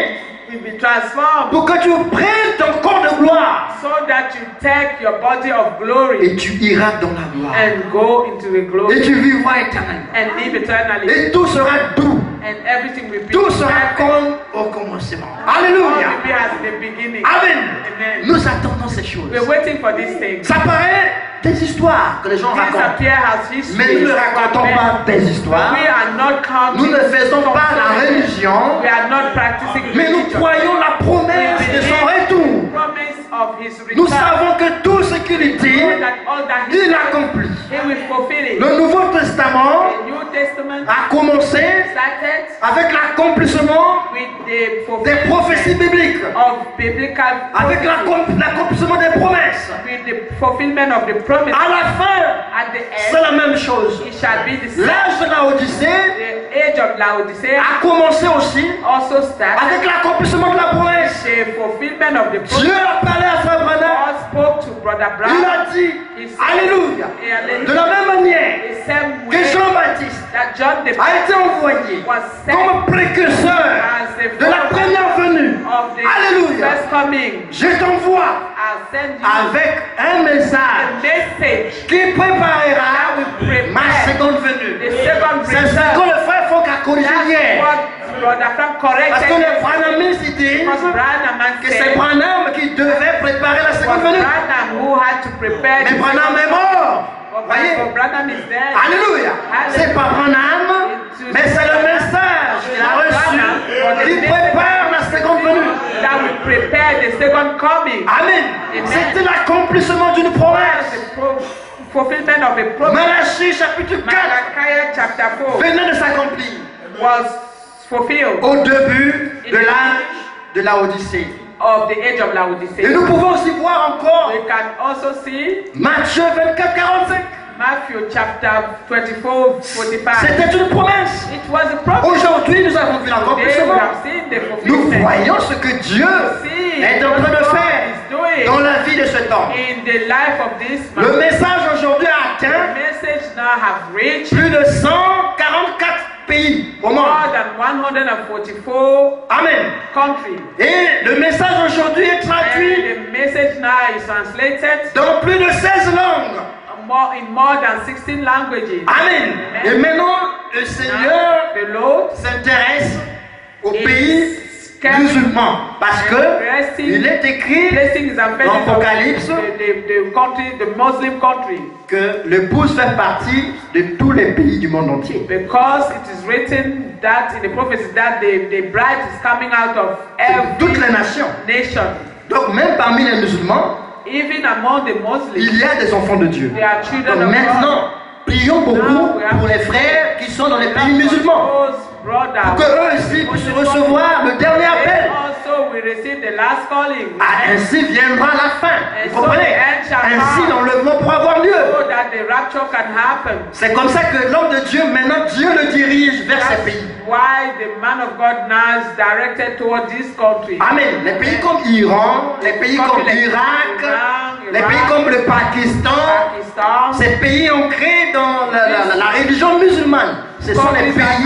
will be transformed pour que tu prennes ton corps de gloire so that you take your body of glory et tu iras dans la gloire and go into the et glory tu vivras éternellement and live eternally. et tout sera doux, And everything will be tout sera perfect. comme au commencement. All Alléluia. will be as in the beginning. Amen. Amen. Nous attendons ces choses. We're waiting for these things. Ça paraît des histoires que les gens These racontent, appear as history. mais nous ne racontons pas des histoires. We are not counting. Nous ne faisons pas la religion, We are not practicing mais nous religion. croyons la promesse de son retour. Promise of his return. Nous savons que tout ce qu'il dit, That all that he il said, accomplit. he will fulfill it. Le Nouveau Testament The New Testament a commencé started avec l'accomplissement with the des fulfillment prophéties bibliques, of biblical avec prophecy, l'accomplissement des promesses. with the fulfillment of the promise. À la fin, At the c'est end, la même chose. it shall be the same. L'âge de la Odyssée The age of Laodicea a commencé aussi also started avec l'accomplissement de la promesse. the fulfillment of the Dieu promise. a parlé à Frère Branham. God spoke to Brother Il Brown. a dit, Alléluia, de la même manière The same que way Jean-Baptiste that John the a été envoyé was sent comme précurseur de la première venue. of the Alléluia. first coming. Je t'envoie I'll send you avec un a message message qui préparera that will prepare ma seconde venue. the second C'est ce que return. le frère Fonck a corrigé That's hier. what Brother Frank Parce corrected. que les Branhamistes disent Because Branham que c'est said Branham qui devait préparer la it was seconde venue. Branham who had to prepare Mais the Branham est mort. Voyez? But Branham is dead. Alléluia. C'est pas Branham, mais c'est le message qu'il a reçu qui prépare la seconde venue. That will prepare the second coming. Amen. C'était l'accomplissement d'une promesse. The fulfillment of a promise. Malachie chapitre 4 Malachi chapter 4 venait de s'accomplir was fulfilled au début de l'âge de la Odyssée. of the age of Et Laodicea. nous pouvons aussi voir encore We can also see Matthieu 24, 45. Matthew chapter 24, 45. C'était une promesse. It was a promise. Aujourd'hui, nous avons vu Today we l'accomplissement. have seen the Nous fulfillment. voyons ce que Dieu est en train de faire dans la vie de cet homme. In the life of this Le man, message aujourd'hui a atteint the message now have reached plus de 144 pays au monde. more than 144 Amen. countries. Et le message aujourd'hui est traduit And the message now is translated dans plus de 16 langues. in more than 16 languages. Amen. Et maintenant, le Seigneur The Lord s'intéresse aux is pays musulmans parce que il est écrit placing his emphasis on l'Apocalypse the country, the Muslim country, que l'épouse fait partie de tous les pays du monde entier. because it is written that in the prophecy that the bride is coming out of Toutes les every nations. nation. Donc même parmi les musulmans, Even among the Muslims, il y a des enfants de Dieu. they are children Donc of God. maintenant, prions beaucoup pour les frères qui sont dans les pays musulmans. Pour que eux aussi puissent recevoir le dernier appel. Also we receive the last calling. Ah, ainsi viendra la fin. Vous comprenez? Ainsi l'enlèvement pourra avoir lieu. So that the rapture can happen. C'est comme ça que l'homme de Dieu, maintenant, Dieu le dirige vers ces pays. Why the man of God now is directed toward this country. Amen. Les pays comme Iran, les pays comme l'Irak, les pays comme le Pakistan, Pakistan, ces pays ancrés dans la religion musulmane. Ce sont les pays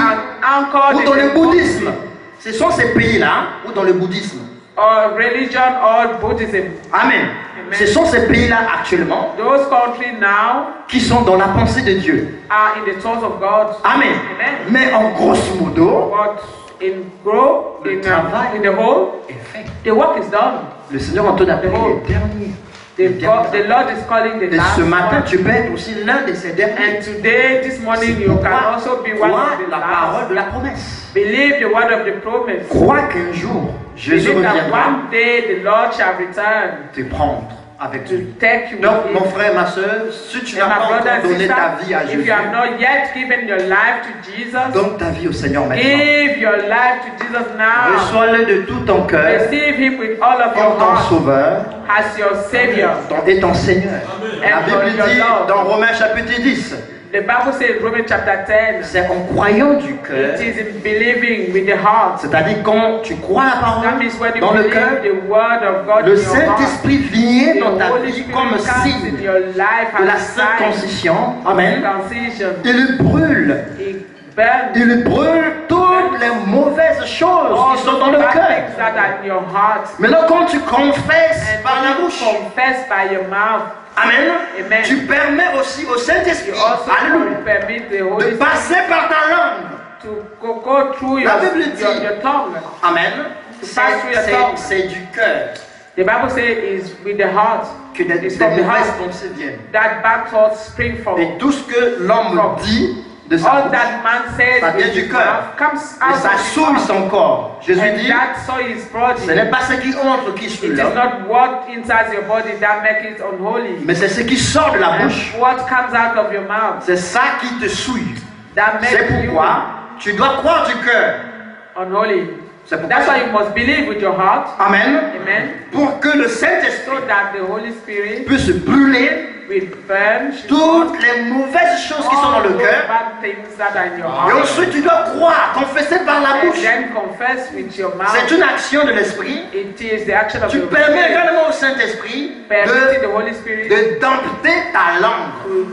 ou dans le bouddhisme. Ce sont ces pays-là ou dans le bouddhisme. or religion or Buddhism. Amen. Ce sont ces pays-là actuellement Those countries now qui sont dans la pensée de Dieu. are in the thoughts of God. Amen. Amen. Mais en grosso modo, But in grow, Le in travail the whole, est fait. the work is done. Le Seigneur en donne appel les derniers. The Lord is calling the Et last ce matin, one. tu peux être aussi l'un de ces derniers. And today, this morning, C'est you pourquoi can also be one crois of the la parole last. de la promesse. Believe the word of the promise. Crois qu'un jour, Jésus Believe that reviendra one day the Lord shall return te prendre avec to lui. take you Donc, with mon him. frère, ma soeur, si tu n'as And pas my brother encore and donné ta vie à sister, if Jésus, you have not yet given your life to Jesus, donne ta vie au Seigneur maintenant. give your life to Jesus now. Reçois-le de tout ton cœur Receive Him with all of your comme ton heart sauveur as your Savior. et ton Seigneur. La Bible dit dans Romains chapitre 10, The Bible says in Romans chapter 10, c'est en croyant du cœur, it is in believing with the heart. c'est-à-dire quand tu crois la That parole means when you dans le cœur, believe the word of God le in your heart. Saint-Esprit vient dans The ta Holy vie Spirit comme comes in signe your life de la as a sign circoncision. Amen. of circumcision. Il brûle. It burns Il brûle toutes les mauvaises choses all qui sont those dans le bad cœur. things that are in your heart. Maintenant, quand tu confesses And par la when you bouche, confess by your mouth, Amen, Amen. tu permets aussi au you Saint-Esprit, also alléluia, permit the Holy de Spirit passer par ta langue. to go through La Bible dit- your tongue. Amen. pass through your tongue. C'est du cœur The Bible says is with the heart. que des It's from the mauvaises heart pensées viennent. that bad thoughts spring from. Et tout ce que l'homme dit de sa All bouche, that man says ça vient with du his cœur. mouth comes et out ça of his souille mouth. son corps. Jésus And dit, that soil is body. ce n'est pas ce qui entre qui It souille is l'homme, not what inside your body that makes it unholy. mais c'est ce qui sort de la And bouche. what comes out of your mouth C'est ça qui te souille. that makes C'est you pourquoi tu dois croire du cœur. unholy. C'est pourquoi. That's why you must believe with your heart. Amen. Amen. Pour que le So Saint-Esprit that the Holy Spirit puisse brûler will burn toutes les mauvaises choses qui sont dans all le those cœur. bad things that are in your Et heart. ensuite, tu dois croire, confesser par la And bouche. then confess with your mouth. C'est une action de l'Esprit. It is the action of Tu the Holy permets Spirit. également au Saint-Esprit Permitting the Holy Spirit de dompter ta langue.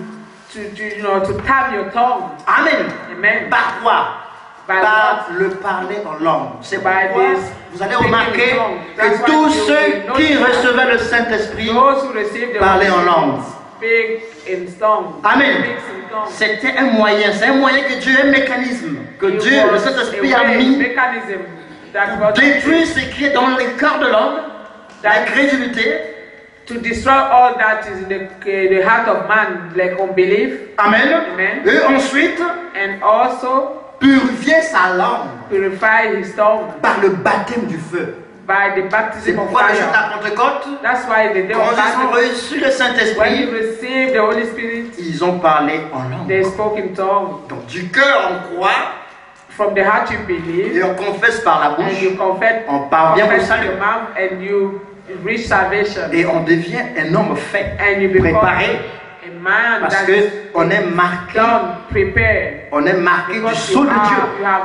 to tap your tongue. Amen. Amen. Par quoi? By Par what? le parler en langue. C'est By pourquoi this vous allez speaking remarquer in tongues. That's que why tous you ceux will qui notice recevaient le Saint-Esprit, Those who receive the Parler Holy en langue. Spirit speak in tongues. Amen. Speaks in tongues. C'était un moyen, c'est un moyen que Dieu, un mécanisme que It Dieu, le was Saint-Esprit a a way, mis mechanism that pour God détruire ce qui est dans le cœur de l'homme, la crédulité. to destroy all that is in the heart of man, like unbelief, Amen. Amen. Et ensuite, and also purifier sa langue purify his tongue par le baptême du feu. by the C'est baptism of pourquoi le jour de fire. la Pentecôte, That's why the day quand of ils ont Pentecost, reçu le when you Saint-Esprit, receive the Holy Spirit, ils ont parlé en langue. they spoke in tongue. Donc du cœur on croit From the heart you believe, et on confesse par la and you bouche, confess, on parvient au confess with salut your mouth, and you reach salvation, et on devient un homme fait, and you become préparé, a man parce that que is on est marqué, done, prepared, on est marqué du because sceau de Dieu. you have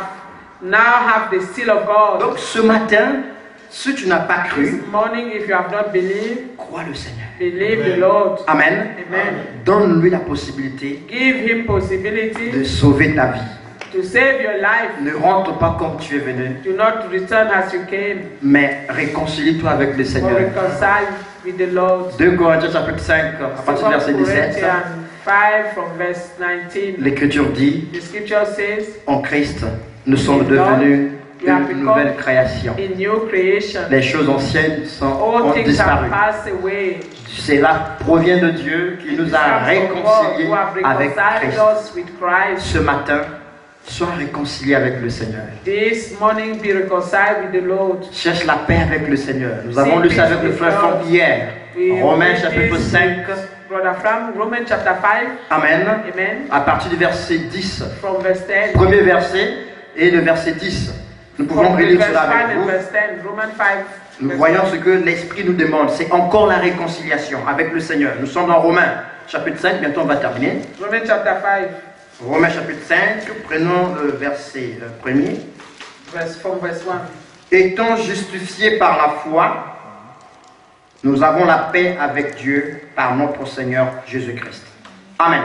now have the seal of God. Donc ce matin, si tu n'as pas This cru, morning, if you have not believed, crois le Seigneur. believe the Lord. Amen. Amen. Donne-lui la possibilité Give him possibility de sauver ta vie. to save your life. Ne rentre pas comme tu es venu, Do not return as you came, mais réconcilie-toi avec le but Seigneur. reconcile with the Lord. 2 Corinthiens chapitre 5, à partir du verset 17, Corinthians 5 from verse 19. l'Écriture dit, The scripture says, en Christ, nous sommes devenus une nouvelle création. a new creation. Les choses anciennes ont All things disparu. have passed away. Cela provient de Dieu qui nous a Comes from God réconciliés who have avec reconciled Christ. us with Christ. Ce matin, sois réconcilié avec le Seigneur. This morning be reconciled with the Lord. Cherche la paix avec le Seigneur. Nous avons lu ça avec le frère Franck hier. Romains chapitre 5. Brother Frank, Romans chapter 5. Amen. Amen. À partir du verset 10. From verse 10. Premier verset et le verset 10. Nous pouvons From relire verse cela 5 avec and vous. verse 10. Romans 5. Nous verse voyons 10. ce que l'Esprit nous demande. C'est encore la réconciliation avec le Seigneur. Nous sommes dans Romains chapitre 5. Bientôt on va terminer. Romans chapter 5. Romains chapitre 5. Prenons le verset premier. From verse 1. Étant justifiés par la foi, nous avons la paix avec Dieu par notre Seigneur Jésus-Christ. Amen.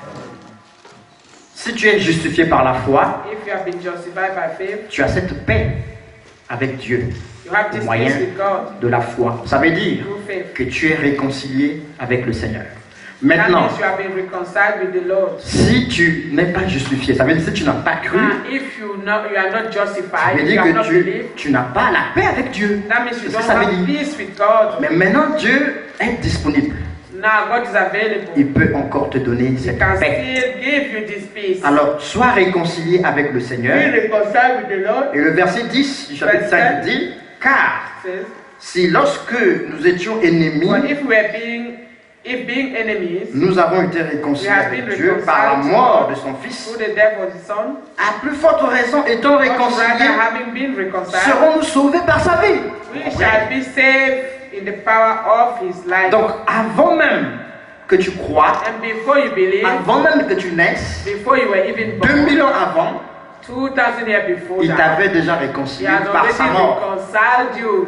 Si tu es justifié par la foi, If you have been justified by faith, tu as cette paix avec Dieu you have au this moyen peace with God de la foi. Ça veut dire through faith. que tu es réconcilié avec le Seigneur. That Maintenant, means you have been reconciled with the Lord. si tu n'es pas justifié, ça veut dire si tu n'as pas cru, Now, if you are not ça justified, veut you dire have not que believed, tu n'as pas la paix avec Dieu. that means you C'est ce don't que ça veut have dire. peace with God. Mais maintenant, Dieu est disponible. Now God is available. Il peut encore te donner He cette can paix. still give you this peace. Alors, sois réconcilié avec le Seigneur. Be reconciled with the Lord. Et le verset 10 du chapitre 5 dit, car Says, si lorsque nous étions ennemis, but if being enemies, nous avons été réconciliés we have avec been Dieu par la reconciled mort to de God son Fils, through the death of His Son, à plus forte raison, étant much rather réconciliés, having been reconciled, serons-nous sauvés par sa vie. we shall be saved in the power of His life. Donc, avant même que tu crois, And before you believe, avant même que tu naisses, before you were even born, 2000 ans avant, 2000 years before il that, t'avait déjà He réconcilié has par already sa mort. reconciled you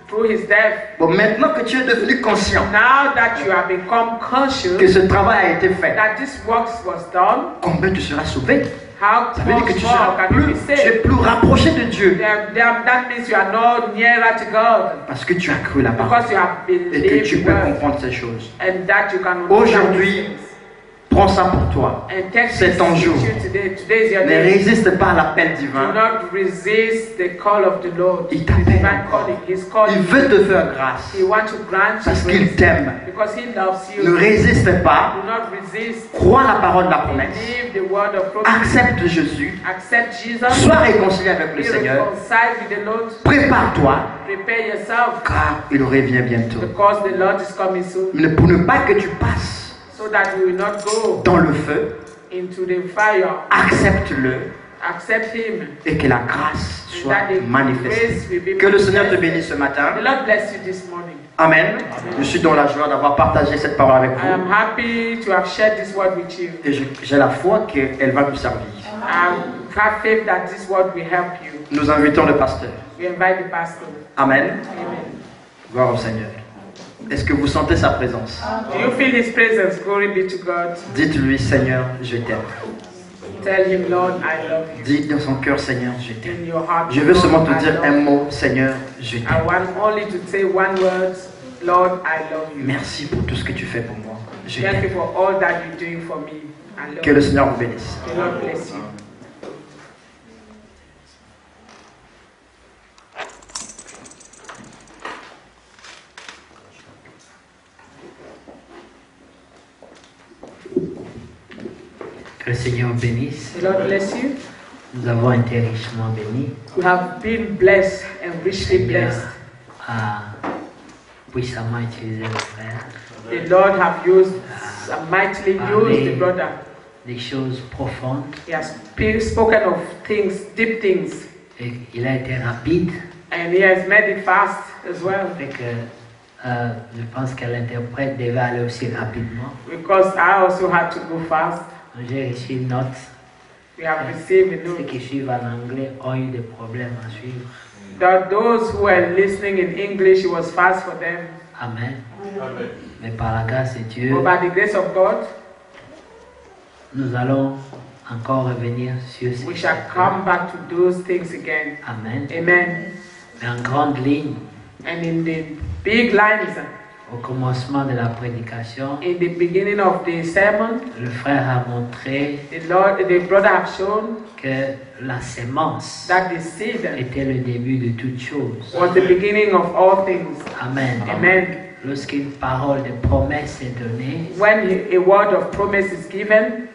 through his death. Bon, maintenant que tu es devenu conscient Now that you have become conscious que ce travail a été fait, that this work was done, combien tu seras sauvé? how Ça veut dire que much tu more seras can you be tu es saved? plus rapproché de Dieu That means you are no nearer to God parce que tu as cru la parole because you have et que believed tu the peux word comprendre ces choses. and that you can understand Aujourd'hui, these things. prends ça pour toi. And take C'est this ton jour. with you today. Today is your Ne day. résiste pas à l'appel Do divin. not resist the call of the Lord. Il The t'appelle divine encore. calling. He's calling Il you. veut te faire grâce He wants to grant you parce qu'il grace t'aime. because he loves you. Ne résiste pas. Do not resist. Crois la parole de la promesse. Believe the word of promise. Accepte Jésus. Accept Jesus. Sois réconcilié avec Be le Seigneur. reconciled with the Lord. Prépare-toi Prepare yourself car il revient bientôt. because the Lord is coming soon. Pour ne pas que tu passes So that you will not go dans le feu, into the fire. accepte-le Accept him. et que la grâce And soit that the manifestée. grace will be Que le Seigneur te manifested. bénisse ce matin. The Lord bless you this morning. Amen. Je suis dans la joie d'avoir partagé cette parole avec I am vous happy to have shared this word with you. et j'ai la foi qu'elle va nous servir. I have faith that this word will help you. Nous invitons le pasteur. We invite the pastor. Amen. Amen. Gloire au Seigneur. Est-ce que vous sentez sa présence? Do you feel his presence? Glory be to God. Dites-lui, Seigneur, je t'aime. Tell him, Lord, I love you. Dites dans son cœur, Seigneur, je t'aime. In your heart, Je veux Lord, seulement te I dire love un you. mot, Seigneur, je I t'aime. want only to say one word, Lord, I love you. Merci pour tout ce que tu fais pour moi. Je Thank you t'aime. for all that you're doing for me. I love Que le you. Seigneur vous bénisse. The Lord bless you. Que le Seigneur bénisse. The Lord bless you. Nous avons été richement bénis. We have been blessed and richly Seigneur blessed. a puissamment utilisé le frère. The Lord have used, mightily used the brother. Des choses profondes. He has spoken of things, deep things, Et il a été rapide. and he has made it fast as well. Fait que je pense que l'interprète devait aller aussi rapidement. Because I also had to go fast. J'ai reçu une note. We have received a Ceux note qui suivent en anglais ont eu des problèmes à suivre. that those who were listening in English, it was fast for them. Amen. Mais par la grâce de Dieu, But by the grace of God, nous allons encore revenir sur ces we shall choses. come back to those things again. Amen. Amen. Mais en grande ligne, And in the big lines, au commencement de la prédication, in the beginning of the sermon, le frère a montré the brother have shown que la sémence that the seed était le début de toutes choses. was the beginning of all things. Amen. Amen. Lorsqu'une parole de promesse est donnée When a word of promise is given,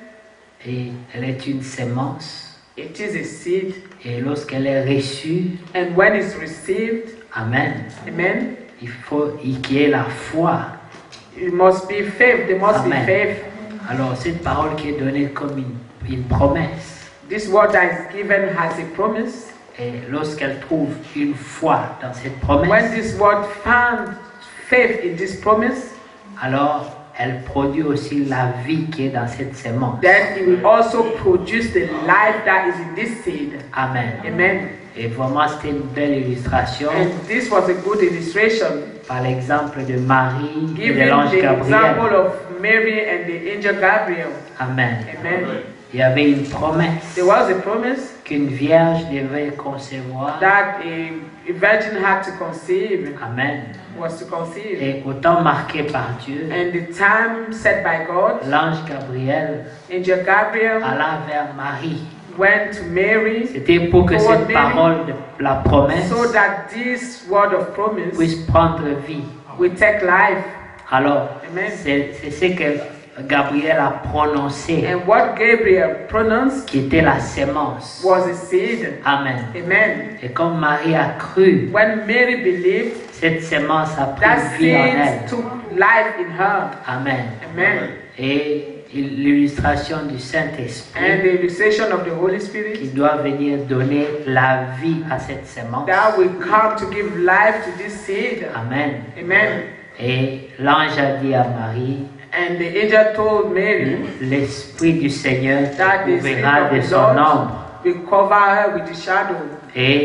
et elle est une sémence, it is a seed. et lorsqu'elle est reçue, And when it's received, Amen, amen, il faut qu'il y ait la foi. it must be faith. There must Amen. be faith. Alors cette parole qui est donnée comme une promesse, This word that is given has a promise. et lorsqu'elle trouve une foi dans cette When promesse, this word found faith in this promise, alors elle produit aussi la vie qui est dans cette sémence. then it will also produce the life that is in this seed. Amen. Amen. Et vraiment, c'était une belle illustration And this was a good illustration, par l'exemple de Marie et giving de l'ange the example Gabriel. of Mary and the angel Gabriel. Amen. Amen. Il y avait une promesse There was a promise qu'une vierge devait concevoir. that a virgin had to conceive, Amen. was to conceive. Et au temps marqué par Dieu, And the time set by God, l'ange Gabriel angel Gabriel alla vers Marie. went to Mary C'était pour que Toward cette Mary, parole de la promesse so that this word of promise puisse prendre vie. will take life. Alors, Amen. c'est ce que Gabriel a prononcé, And what Gabriel pronounced qui était la sémence. was a seed. Amen. Amen. Et comme Marie a cru, When Mary believed, cette sémence a pris that vie en seed elle. took life in her. Amen. Amen. Et l'illustration du And Saint-Esprit the illustration of the Holy qui Spirit doit venir donner la vie à cette sémence. that will come to give life to this seed. Amen. Amen. Et l'ange a dit à Marie, And the angel told Mary l'Esprit du Seigneur te that the Spirit couvrira of de the son Lord ombre. will cover her with the shadow. Et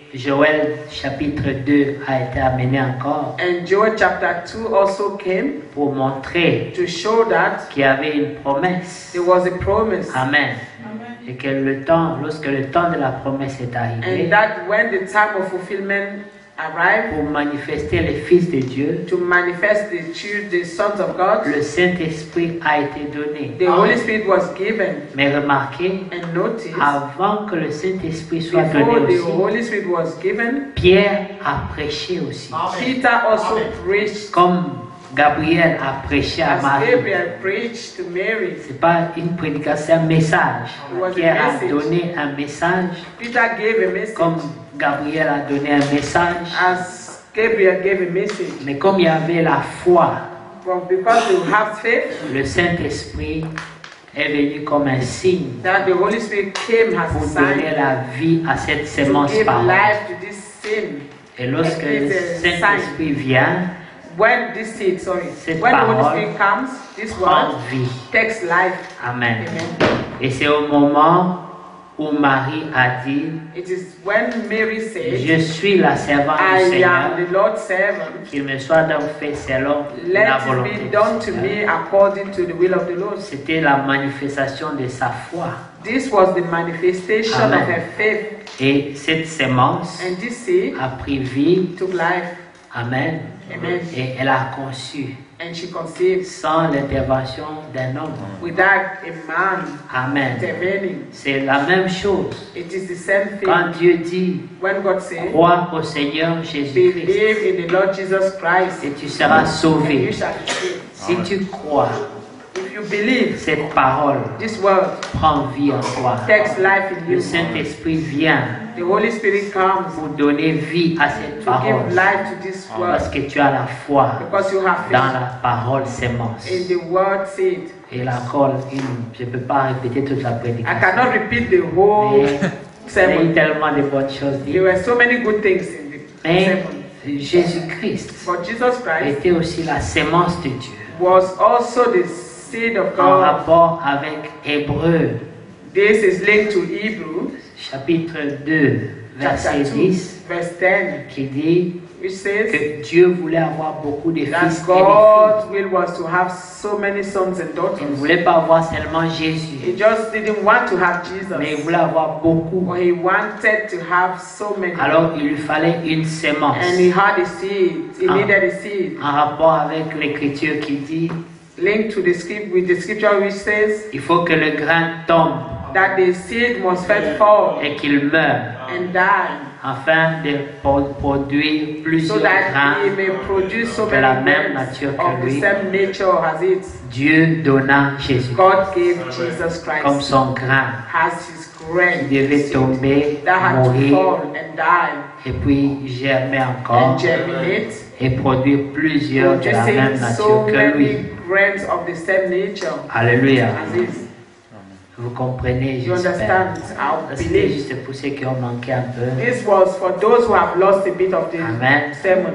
Joël chapitre 2 a été amené encore And Joel chapter 2 also came pour montrer to show that qu'il y avait une promesse. there was a promise. Amen. Et que le temps, lorsque le temps de la promesse est arrivé, And that when the time of fulfillment arrived, pour manifester les fils de Dieu, to manifest the sons of God, le Saint-Esprit a été donné. the Holy Spirit was given. Mais remarquez, And notice, avant que le Saint-Esprit soit donné before the aussi, Holy Spirit was given, Pierre a prêché aussi. Peter also preached, Comme Gabriel a prêché à as Marie. Gabriel preached to Mary. Ce n'est pas une prédication, c'est un message. It was a Pierre a message. donné un message, Peter gave a message, comme Gabriel a donné un message. as Gabriel gave a message. Mais comme il y avait la foi, But because they have faith, le Saint-Esprit est venu comme un signe that the Holy Spirit came as pour a donner sign la vie à cette to sémence give parole. life to this sin. Et lorsque le Saint-Esprit vient, When this seed, sorry, cette when the Holy parole Spirit comes, this prend word vie. takes life. Amen. Amen. Et c'est au moment où Marie a dit, It is when Mary said, je suis la servante du I Seigneur, am the Lord's servant. qu'il me soit donc fait selon Let la it volonté be du done to Seigneur. me according to the will of the Lord. C'était la manifestation de sa foi. This was the manifestation Amen. of her faith. Et cette sémence And this seed a pris vie. took life. Amen. Amen. Et elle a conçu And she conceived sans l'intervention d'un homme. without a man Amen. intervening. C'est la même chose. It is the same thing. Quand Dieu dit, When God said, crois au Seigneur Jésus-Christ believe in the Lord Jesus Christ, et tu seras and you sauvé. shall be saved. Si tu crois, If you believe, cette parole this word prend vie en toi. takes life in Le you. Saint-Esprit vient The Holy Spirit comes pour donner vie à cette to parole. give life to this Parce word que tu as la foi because you have dans faith la parole sémence. in the word seed. Et là encore, je ne peux pas répéter toute la I prédication. cannot repeat the whole Mais il y a eu sermon. tellement de bonnes choses There dites. were so many good things in the Mais sermon. Jésus-Christ But Jesus Christ était aussi la sémence de Dieu. was also the seed of En God. rapport avec Hébreu, This is linked to Hebrew chapitre 2, verset chapter 2, 10, verse 10, qui dit which says que Dieu voulait avoir beaucoup de that fils et de filles. God's will was to have so many sons and Il ne daughters. voulait pas avoir seulement Jésus, He just didn't want to have mais il Jesus, voulait avoir beaucoup. but he wanted to have so many. Alors il lui fallait une sémence. And he had a seed. He Ah. needed a seed. En rapport avec l'écriture qui dit, Linked to the script with the scripture which says il faut que le grain tombe that the seed must first fall et qu'il meure, and die, afin de produire so plusieurs that grains. he may produce so de la many même grains nature que of the lui. same nature as it. Dieu donna Jésus God gave Jesus comme Christ son grain as his qui grain devait tomber, that had to mourir fall and die et puis germer encore and germinate, et produire plusieurs de la même producing nature so que lui. many grains of the same nature Alléluia. as his. Vous comprenez, You j'espère. understand? I C'était believe. juste pour ceux qui ont manqué un peu. This was for those who have lost a bit of the Amen. sermon.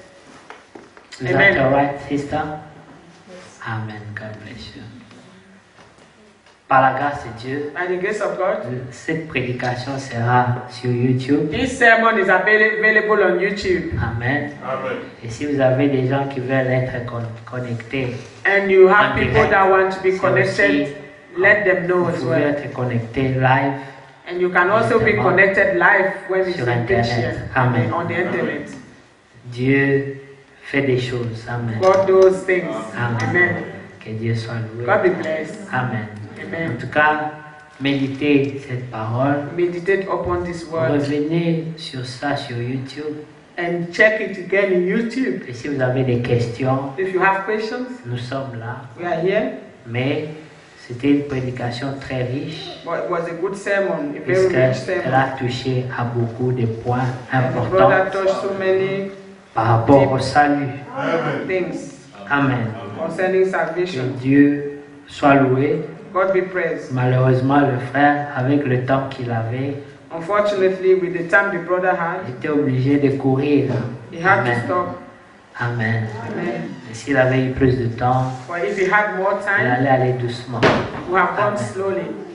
Is that Amen. all right, sister? Amen. God bless you. Par la grâce de Dieu, By the grace of God, cette prédication sera sur YouTube. this sermon is available on YouTube. Amen. Et si vous avez des gens qui veulent être connectés, And you have En people direct. that want to be C'est connected, aussi- let them know vous as pouvez well. être connectés live And you can also be Évidemment. connected live when it's Sur in Internet. picture Amen. on the internet. Dieu fait des choses. Amen. God does things. Amen. Amen. Que Dieu soit loué. God be blessed. Amen. En Amen. tout cas, méditez cette parole. Meditate upon this word Revenez sur ça sur YouTube. and check it again in YouTube. Et si vous avez des questions, If you have questions, nous sommes là. we are here. Mais c'était une prédication très riche. But it was a good sermon, a very Puisque rich elle sermon. a touché à beaucoup de points And the importants brother touched so many par rapport au salut. things Amen. concerning Que salvation. Dieu soit loué. God be praised. Malheureusement, le frère, avec le temps qu'il avait, Unfortunately, with the time the brother had, était obligé de courir. he had Amen. to stop. Amen. Amen. Et s'il avait eu plus de temps, But if he had more il time, allait aller doucement. we have gone Amen. slowly.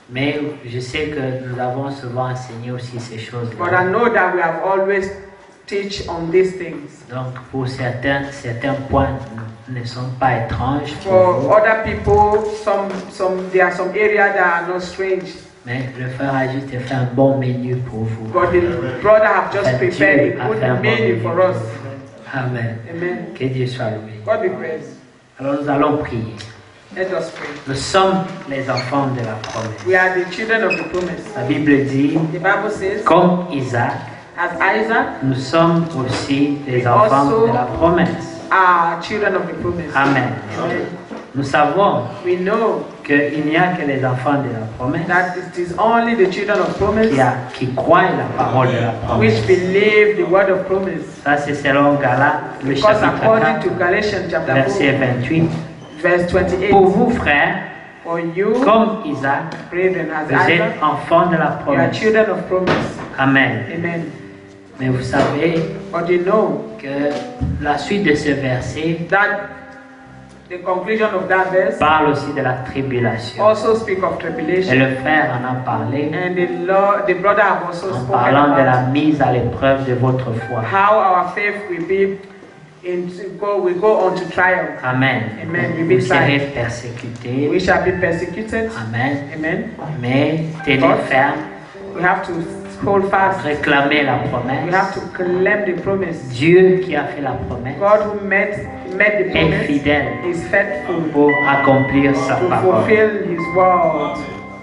Mais je sais que nous avons souvent enseigné aussi ces But I choses-là. know that we have always teach on these things. Donc pour certains points ne sont pas étranges pour For vous. other people, there are some areas that are not strange. Mais le frère a juste fait un bon menu pour vous. But the brother have just Dieu prepared a a fait un good bon menu menu for pour us. vous. Amen. Amen. Que Dieu soit loué. God be praised. Alors nous allons prier. Let us pray. Nous sommes les enfants de la promesse. We are the children of the promise. La Bible dit, The Bible says, comme Isaac, as Isaac nous sommes aussi les enfants de la promesse. are children of the promise. Amen. Amen. Nous savons We know qu'il n'y a que les enfants de la promesse that it is only the children of promise qui croient la parole de la which promesse. believe the word of promise. Ça c'est selon Galates, le Because chapitre according 4, to Galatians chapter verset 4, 28. verse 28, Pour vous, frères, for you, comme Isaac, brethren, as vous êtes Isaac, enfants de la you are promesse. children of promise. Amen. Amen. Mais vous savez But you know que la suite de ce verset that the conclusion of that verse parle aussi de la tribulation. also speak of Et tribulation. le frère en a parlé And the brother have also en spoken parlant de la about mise à l'épreuve de votre foi. how our faith will be we go on to trial. Amen. Amen. We Vous be serez tried. persécutés. We shall be persecuted. Amen. Amen. Mais tenez God. ferme, We have to hold fast. réclamez la We promesse. have to claim the promise. Dieu qui a fait la promesse God who made the est promise fidèle is faithful pour accomplir sa to parole. fulfill His word.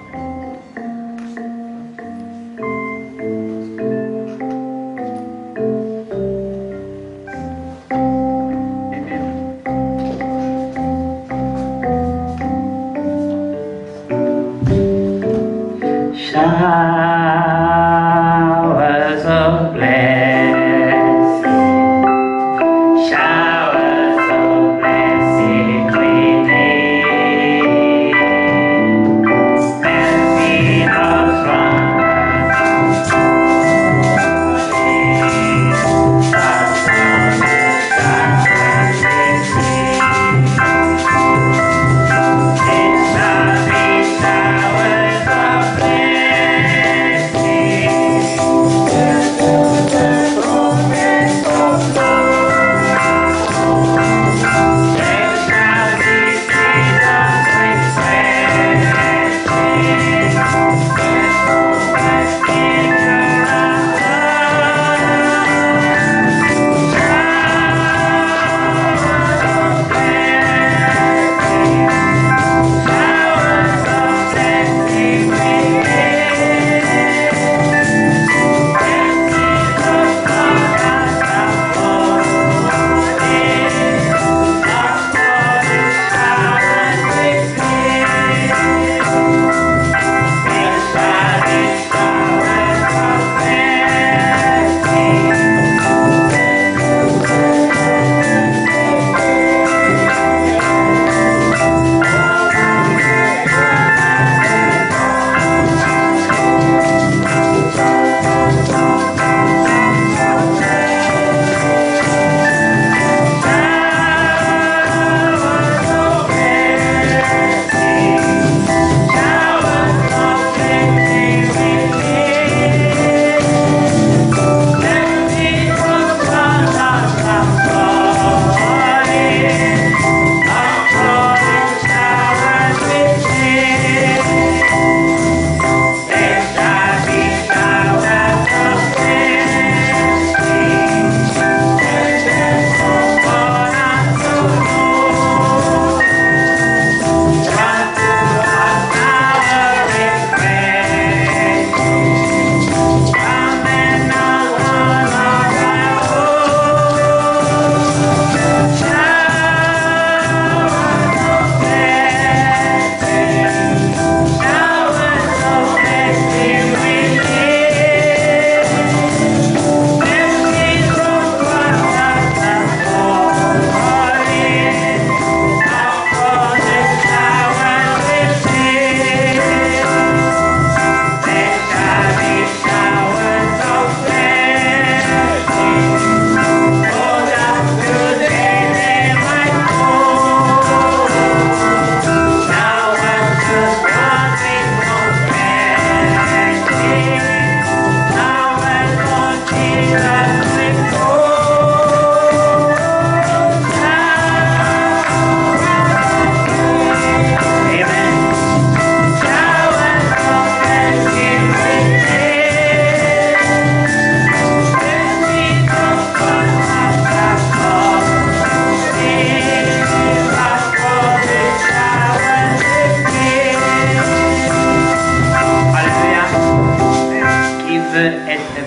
Amen. Showers of blessing, showers of blessing raining, melting us from It's lovely showers of blessing.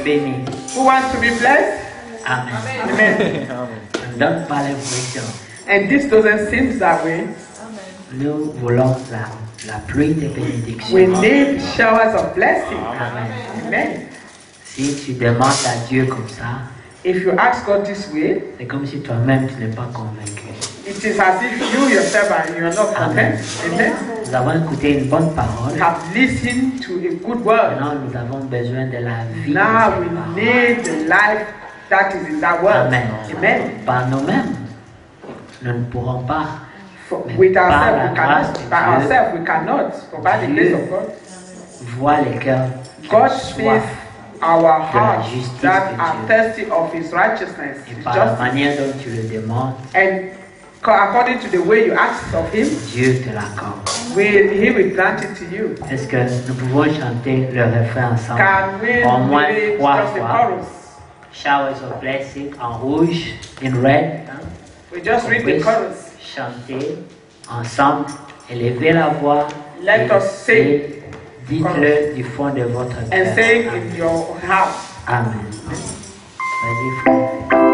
béni. Who wants to be blessed? Amen. Amen. On ne donne pas l'impression. And this doesn't seem that way. Nous voulons la pluie de bénédiction. We need showers of blessing. Amen. Amen. Si tu demandes à Dieu comme ça, If you ask God this way, c'est comme si toi-même tu n'es pas convaincu. it is as if you yourself you are not Amen. content. Amen. Nous avons écouté une bonne parole. We have listened to a good word. Maintenant, nous avons besoin de la vie. de Now cette we parole. need the life that is in that word. Amen. Amen. Par nous-mêmes, nous ne pourrons pas. Mais With par ourselves, la we grâce cannot. de By Dieu, ourselves, we cannot. But by the Dieu grace of God, Vois les cœurs qui God ont sees soif. our hearts justice that de are Dieu. thirsty of His righteousness, Et His par la justice. manière dont tu le demandes, And according to the way you ask of Him, Dieu te l'accorde. He will grant it to you. Est-ce que nous pouvons chanter le refrain ensemble? Can we Au moins read 3 just the fois. chorus? Showers of blessing en rouge, in red. Hein? We just read the Puisse chorus. chanter ensemble, élevez la voix. Let us sing. Et dites-le du fond de votre And cœur. sing in your house. Amen. Vas-y, frère.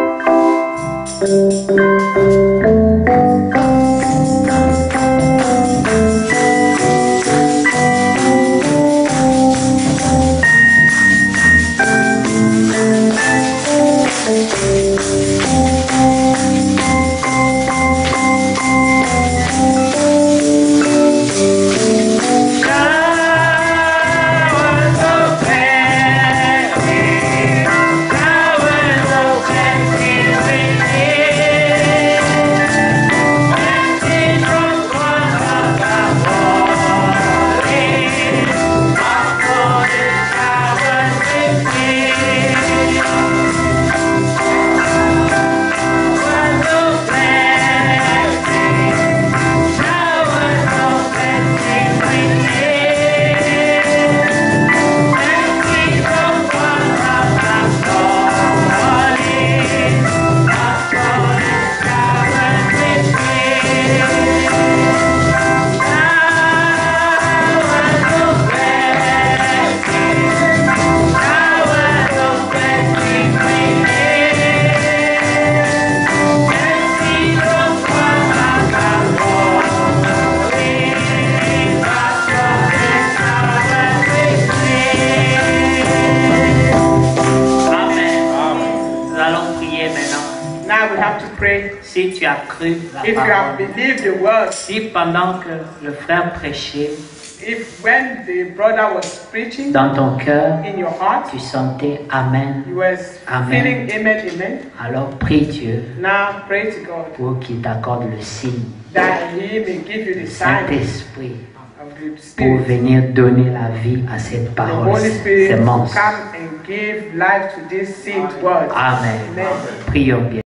Si tu as cru la If you have parole, believed the word, si pendant que le frère prêchait, if when the brother was preaching dans ton cœur, in your heart, tu sentais Amen, you were Amen. feeling amen, amen. alors prie Dieu Now pray to God pour qu'il t'accorde le signe, that He may give you le the sign Saint-Esprit, of the pour Spirit. venir donner la vie à cette The parole, Holy Spirit will sémence. come and give life to this seed word. Amen. Amen. Prions bien.